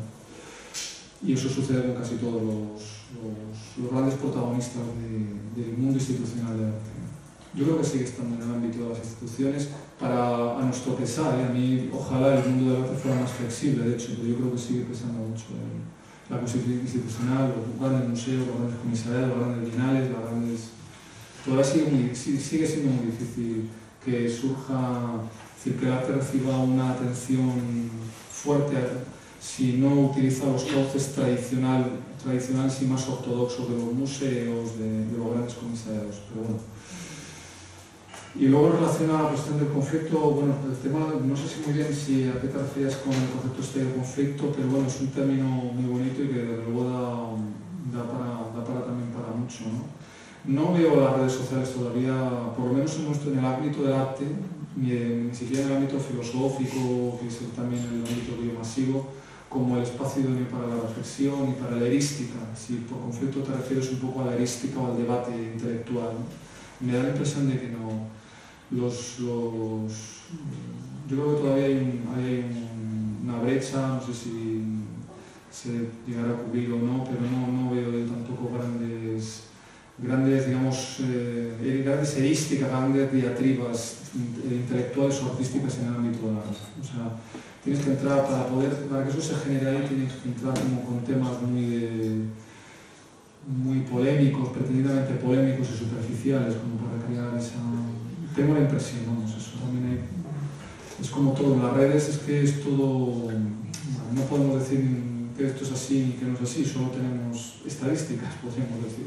Y eso sucede con casi todos los, los, los grandes protagonistas de, del mundo institucional del arte. Yo creo que sigue estando en el ámbito de las instituciones, para, a nuestro pesar, ¿eh? A mí ojalá el mundo del arte fuera más flexible, de hecho, pero yo creo que sigue pesando mucho el, la cuestión institucional, los grandes museos, los grandes comisariados, los grandes bienales, las grandes... Todavía sigue, muy, sigue siendo muy difícil que surja, es decir, que el arte reciba una atención fuerte si no utiliza los cauces tradicional, tradicionales y más ortodoxos de los museos, de, de los grandes comisariados. Pero bueno, Y luego en relación a la cuestión del conflicto, bueno, el tema, no sé si muy bien si a qué te refieres con el concepto este de conflicto, pero bueno, es un término muy bonito y que desde luego da, da, para, da para también para mucho, ¿no? No veo las redes sociales todavía, por lo menos en, nuestro, en el ámbito del arte, ni, ni siquiera en el ámbito filosófico, que es también el ámbito que yo más sigo, como el espacio idóneo para la reflexión y para la erística. Si por conflicto te refieres un poco a la erística o al debate intelectual, ¿no? Me da la impresión de que no. Los, los, yo creo que todavía hay, un, hay un, una brecha, no sé si se llegará a cubrir o no, pero no, no veo yo tampoco grandes, grandes, digamos, eh, grandes erísticas, grandes diatribas intelectuales o artísticas en el ámbito del arte. O sea, tienes que entrar, para poder, para que eso se genere ahí, tienes que entrar como con temas muy, de, muy polémicos, pretendidamente polémicos y superficiales, como para crear esa... Tengo la impresión, vamos, eso también hay, es como todo en las redes, es que es todo, no podemos decir que esto es así ni que no es así, solo tenemos estadísticas, podríamos decir.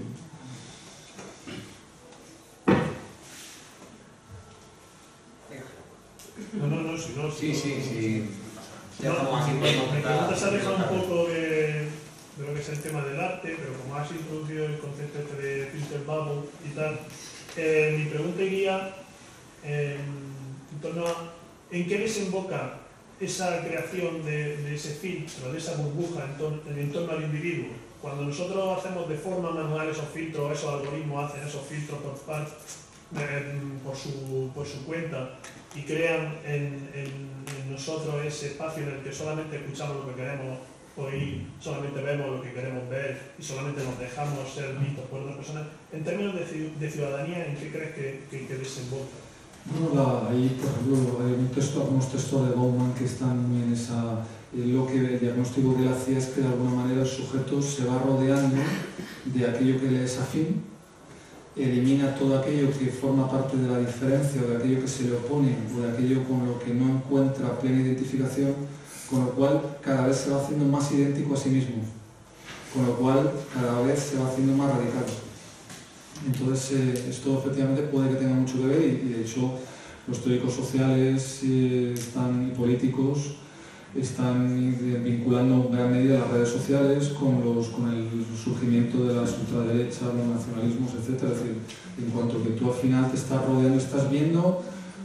No, no, no, si no...
Sí, sí, sí.
No, me preguntas a dejar un poco de, de lo que es el tema del arte, pero como has introducido el concepto este de filter bubble y tal, eh, mi pregunta iría eh, en torno a en qué desemboca esa creación de, de ese filtro, de esa burbuja en, torno, en torno al individuo. Cuando nosotros hacemos de forma manual esos filtros, esos algoritmos hacen esos filtros por, parte, eh, por, su, por su cuenta y crean en, en, en nosotros ese espacio en el que solamente escuchamos lo que queremos oír, solamente vemos lo que queremos ver y solamente nos dejamos ser vistos por otras personas. En términos de, de ciudadanía, ¿en qué crees que, que, que desemboca?
Bueno, la, ahí, por ejemplo, hay un texto, algunos textos de Bauman que están muy en esa... Eh, lo que el diagnóstico que él hacía es que de alguna manera el sujeto se va rodeando de aquello que le es afín, elimina todo aquello que forma parte de la diferencia o de aquello que se le opone o de aquello con lo que no encuentra plena identificación, con lo cual cada vez se va haciendo más idéntico a sí mismo, con lo cual cada vez se va haciendo más radical. Entonces eh, esto efectivamente puede que tenga mucho que ver y, y de hecho los teóricos sociales eh, están, y políticos están vinculando en gran medida las redes sociales con, los, con el surgimiento de las ultraderechas, los nacionalismos, etcétera. Es decir, en cuanto que tú al final te estás rodeando, estás viendo,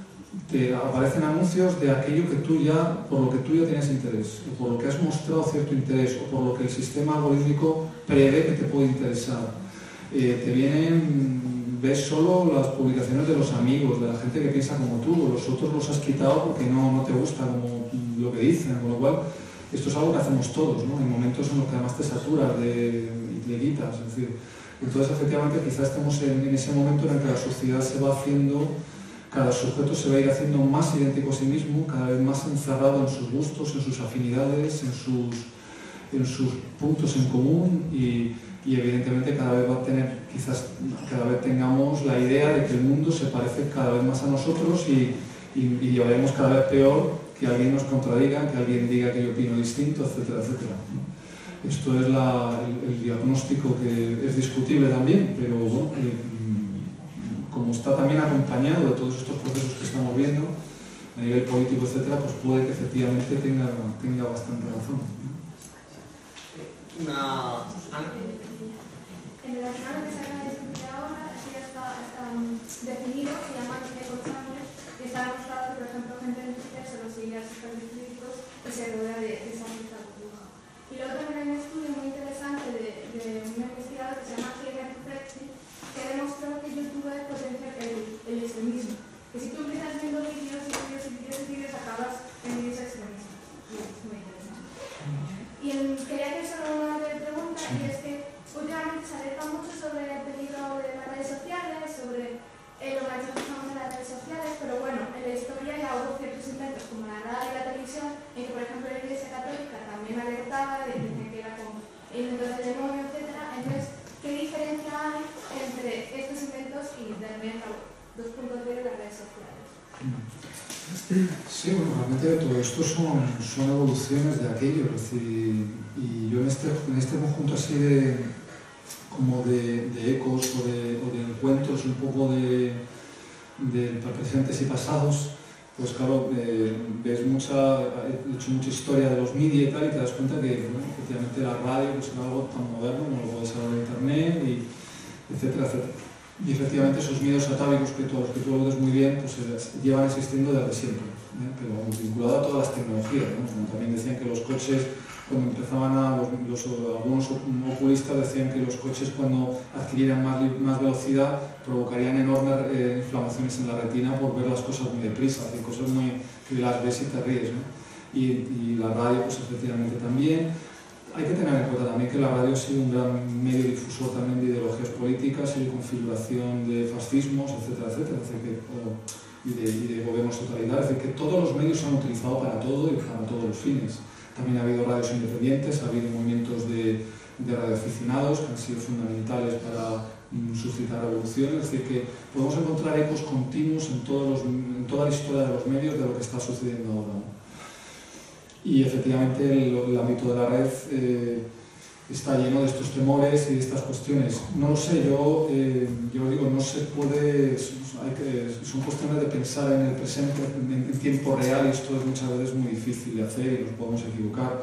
te aparecen anuncios de aquello que tú ya, por lo que tú ya tienes interés, o por lo que has mostrado cierto interés, o por lo que el sistema algorítmico prevé que te puede interesar. Eh, te vienen, ves solo las publicaciones de los amigos, de la gente que piensa como tú, o los otros los has quitado porque no, no te gusta como lo que dicen, con lo cual esto es algo que hacemos todos, ¿no? En momentos en los que además te saturas de, de quitas, es decir, entonces efectivamente quizás estemos en, en ese momento en el que la sociedad se va haciendo, cada sujeto se va a ir haciendo más idéntico a sí mismo, cada vez más encerrado en sus gustos, en sus afinidades, en sus, en sus puntos en común y y evidentemente cada vez va a tener, quizás cada vez tengamos la idea de que el mundo se parece cada vez más a nosotros y, y, y llevaremos cada vez peor que alguien nos contradiga, que alguien diga que yo opino distinto, etcétera, etcétera. Esto es la, el, el diagnóstico que es discutible también, pero bueno, eh, como está también acompañado de todos estos procesos que estamos viendo a nivel político, etcétera, pues puede que efectivamente tenga, tenga bastante razón.
Una...
En relación a lo que se acaba de discutir ahora, eso ya está, está definido, se llaman ecochannels, y está demostrado que, por ejemplo, gente en Twitter se los sigue a sus partidos políticos y se rodea de, de esa cierta burbuja. Y luego también hay un estudio muy interesante de, de un investigador que se llama Clement Fretzi, que demostró que YouTube potencia el, el extremismo. Que si tú empiezas viendo vídeos y vídeos y vídeos y vídeos, acabas en vídeos extremistas. Y es muy interesante. Y en, quería que solo una pregunta, y es que últimamente se alerta mucho sobre el peligro de las redes sociales, sobre eh, lo que estamos en las redes sociales, pero bueno, en la historia ya hubo ciertos intentos, como la radio y la televisión, en que, por ejemplo, la Iglesia Católica también alertaba de que era con inventos del demonio, etcétera. Entonces, ¿qué diferencia hay entre estos inventos y también dos punto cero de las redes sociales?
Sí, bueno, realmente todo esto son, son evoluciones de aquello, es decir, y yo en este, en este conjunto así de, como de, de ecos o de, o de encuentros un poco de, de presentes y pasados, pues claro, eh, ves mucha, he hecho mucha historia de los media y tal, y te das cuenta que, bueno, efectivamente la radio pues, era algo tan moderno como lo puedes hablar de internet, y etcétera, etcétera. Y efectivamente esos medios atávicos que tú, que tú lo ves muy bien, pues llevan existiendo desde siempre, ¿eh? Pero vamos, vinculado a todas las tecnologías, ¿no? Como también decían que los coches, cuando empezaban a, los, los, algunos oculistas decían que los coches cuando adquirieran más, más velocidad provocarían enormes eh, inflamaciones en la retina por ver las cosas muy deprisa, hay cosas muy, que las ves y te ríes, ¿no? Y, y la radio, pues efectivamente también. Hay que tener en cuenta también que la radio ha sido un gran medio difusor también de ideologías políticas y de configuración de fascismos, etcétera, etcétera, es decir, que, o, y, de, y de gobiernos totalitarios, es decir, que todos los medios se han utilizado para todo y para todos los fines. También ha habido radios independientes, ha habido movimientos de, de radioaficionados que han sido fundamentales para mm, suscitar revoluciones, es decir, que podemos encontrar ecos continuos en, todos los, en toda la historia de los medios de lo que está sucediendo ahora, ¿no? Y efectivamente el, el ámbito de la red eh, está lleno de estos temores y de estas cuestiones. No lo sé, yo, eh, yo digo, no se puede, hay que, son cuestiones de pensar en el presente, en, en tiempo real, y esto es muchas veces muy difícil de hacer y nos podemos equivocar.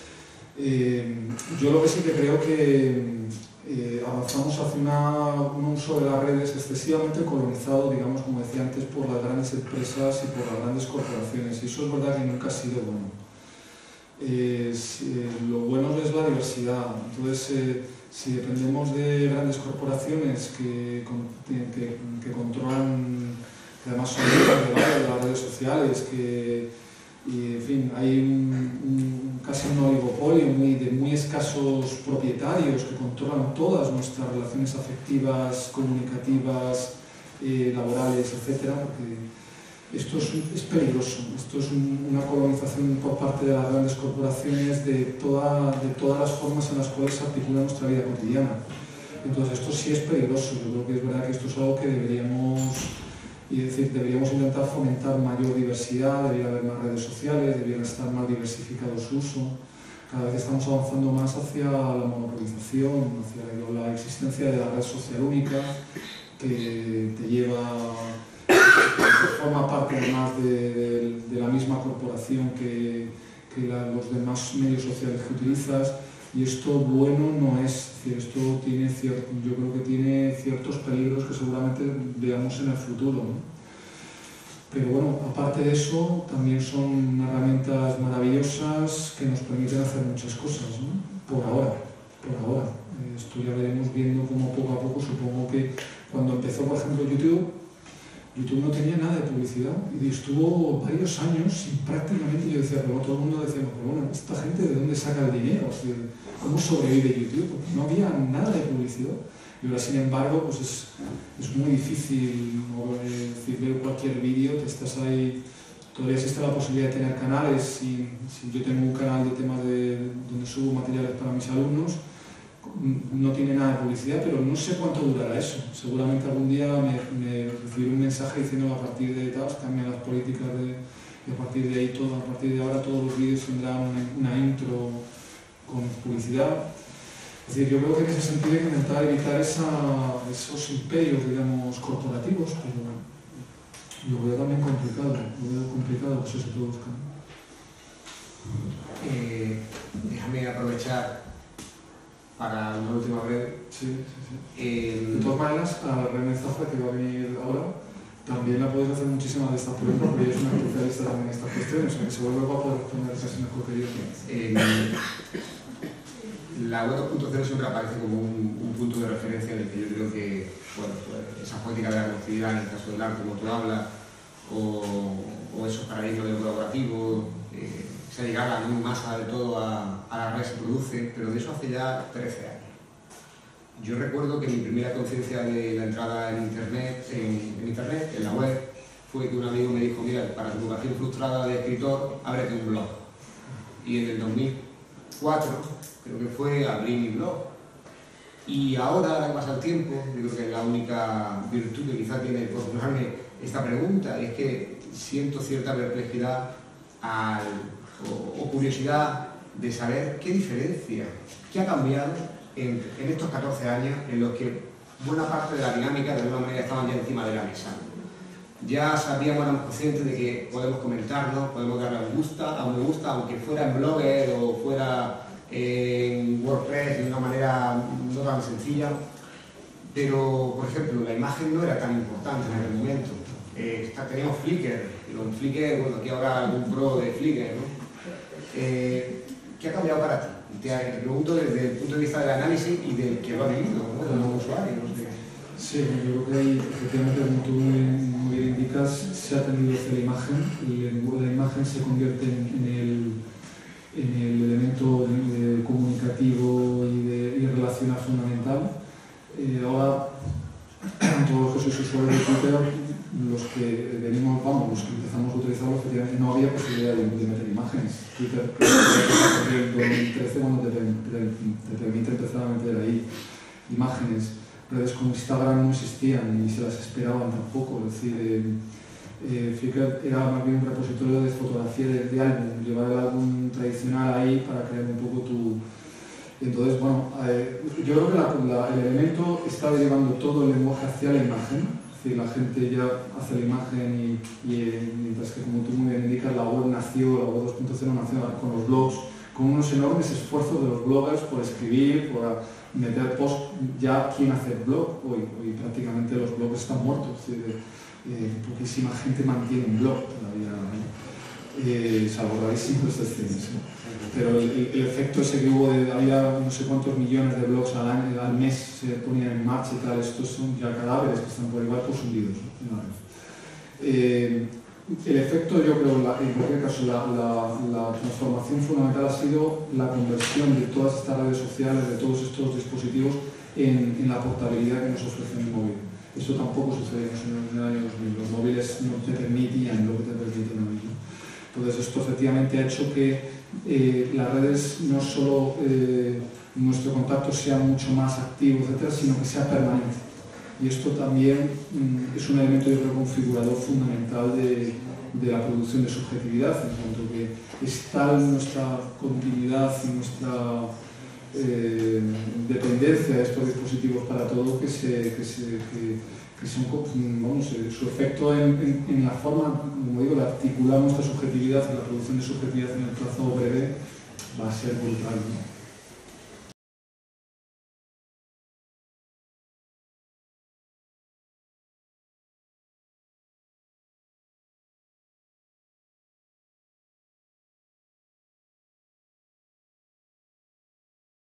Eh, yo lo que sí que creo que eh, avanzamos hacia una, un uso de las redes excesivamente colonizado, digamos, como decía antes, por las grandes empresas y por las grandes corporaciones, y eso es verdad que nunca ha sido bueno. Eh, si, eh, lo bueno es la diversidad, entonces eh, si dependemos de grandes corporaciones que, que, que controlan, que además son de las redes sociales, que y, en fin, hay un, un, casi un oligopolio muy, de muy escasos propietarios que controlan todas nuestras relaciones afectivas, comunicativas, eh, laborales, etcétera, porque esto es, es peligroso, esto es un, una colonización por parte de las grandes corporaciones de, toda, de todas las formas en las cuales se articula nuestra vida cotidiana. Entonces esto sí es peligroso, yo creo que es verdad que esto es algo que deberíamos, y decir, deberíamos intentar fomentar mayor diversidad, debería haber más redes sociales, deberían estar más diversificados su uso. Cada vez estamos avanzando más hacia la monopolización, hacia la existencia de la red social única, que te lleva... forma parte además de, de, de la misma corporación que, que la, los demás medios sociales que utilizas, y esto bueno no es, es decir, esto tiene cierto, yo creo que tiene ciertos peligros que seguramente veamos en el futuro, ¿no? Pero bueno, aparte de eso, también son herramientas maravillosas que nos permiten hacer muchas cosas, ¿no? Por ahora, por ahora. Esto ya veremos viendo cómo poco a poco, supongo que cuando empezó, por ejemplo, YouTube, YouTube no tenía nada de publicidad y estuvo varios años sin prácticamente, yo decía, pero todo el mundo decía, pero bueno, esta gente ¿de dónde saca el dinero? O sea, ¿cómo sobrevive YouTube? Porque no había nada de publicidad. Y ahora, sin embargo, pues es, es muy difícil, ¿no? Decir, ver cualquier vídeo, te estás ahí, todavía existe la posibilidad de tener canales. Si, si yo tengo un canal de temas de, donde subo materiales para mis alumnos, no tiene nada de publicidad, pero no sé cuánto durará eso. Seguramente algún día me, me recibiré un mensaje diciendo a partir de tal, cambian las políticas de, y a partir de ahí todo, a partir de ahora todos los vídeos tendrán una, una intro con publicidad. Es decir, yo creo que en ese sentido hay que intentar evitar esa, esos imperios, digamos, corporativos, pero yo veo también complicado, lo veo complicado que eso se produzca.
Eh, déjame aprovechar para una última breve.
Sí, sí, sí.
Eh,
de todas maneras, a René Zafa, que va a venir ahora, también la puedes hacer muchísimas de estas preguntas, porque ella es una especialista también en estas cuestiones, o sea que seguro que va a poder responder esas mejor que yo.
Eh, la web dos punto cero siempre aparece como un, un punto de referencia en el que yo creo que, bueno, pues esa poética de la conectividad en el caso del arte, como tú hablas, o, o esos paradigmas del colaborativo, eh, esa llegada muy masa de todo a, a la red se produce, pero de eso hace ya trece años. Yo recuerdo que mi primera conciencia de la entrada en internet, en, en internet, en la web, fue que un amigo me dijo, mira, para tu vocación frustrada de escritor, ábrete un blog. Y en el dos mil cuatro, creo que fue, abrí mi blog. Y ahora, que pasa el tiempo, yo creo que la única virtud que quizá tiene por formularme esta pregunta es que siento cierta perplejidad al, o, o curiosidad de saber qué diferencia, qué ha cambiado en, en estos catorce años en los que buena parte de la dinámica de alguna manera estaban ya encima de la mesa. ya sabíamos, éramos conscientes de que podemos comentarnos, podemos darle a un, gusta, a un me gusta, aunque fuera en Blogger o fuera en WordPress de una manera no tan sencilla. Pero, por ejemplo, la imagen no era tan importante en aquel momento. Eh, está, teníamos Flickr, pero en Flickr, bueno, aquí habrá algún pro de Flickr, ¿no? Eh, ¿Qué ha cambiado para ti? Te, te pregunto desde el punto de vista del análisis y del que lo ha vivido, ¿no? Como usuario, no sé.
Sí, yo creo que ahí, efectivamente, como tú muy bien indicas, se ha tendido hacia la imagen y la imagen se convierte en, en, el, en el elemento de, de comunicativo y, de, y relacional fundamental. Eh, ahora, todos los que sois usuarios de Twitter, los que venimos, vamos, los que empezamos a utilizarlo, efectivamente no había posibilidad de, de meter imágenes. Twitter, en dos mil trece, bueno, te, te, te permite empezar a meter ahí imágenes. Redes como Instagram no existían ni se las esperaban tampoco, es decir, eh, eh, Flickr era más bien un repositorio de fotografía de, de álbum, llevar el álbum tradicional ahí para crear un poco tu... Entonces, bueno, eh, yo creo que la, la, el elemento está derivando todo el lenguaje hacia la imagen, es decir, la gente ya hace la imagen y, y eh, mientras que, como tú muy bien indicas, la web nació, la web dos punto cero nació con los blogs, con unos enormes esfuerzos de los bloggers por escribir, por meter post. Ya quien hace blog, hoy, hoy prácticamente los blogs están muertos, es decir, eh, poquísima gente mantiene un blog todavía, ¿no? eh, salvo rarísimas excepciones, ¿no? Pero el, el, el efecto ese que hubo, de, había no sé cuántos millones de blogs al, año, al mes se ponían en marcha y tal, estos son ya cadáveres que están por igual pues hundidos, ¿no? Eh, el efecto, yo creo, la, en cualquier caso, la, la, la transformación fundamental ha sido la conversión de todas estas redes sociales, de todos estos dispositivos, en, en la portabilidad que nos ofrece el móvil. Esto tampoco sucedió en el año dos mil. Los móviles no te permitían lo que te permiten hoy, ¿no? Entonces, esto efectivamente ha hecho que eh, las redes no solo eh, nuestro contacto sea mucho más activo, etcétera, sino que sea permanente. Y esto también mm, es un elemento, yo creo, configurador fundamental de, de la producción de subjetividad, en cuanto que es tal nuestra continuidad y nuestra eh, dependencia de estos dispositivos para todo que, se, que, se, que, que son, vamos, su efecto en, en, en la forma, como digo, de articular nuestra subjetividad y la producción de subjetividad en el plazo breve va a ser brutal, ¿no?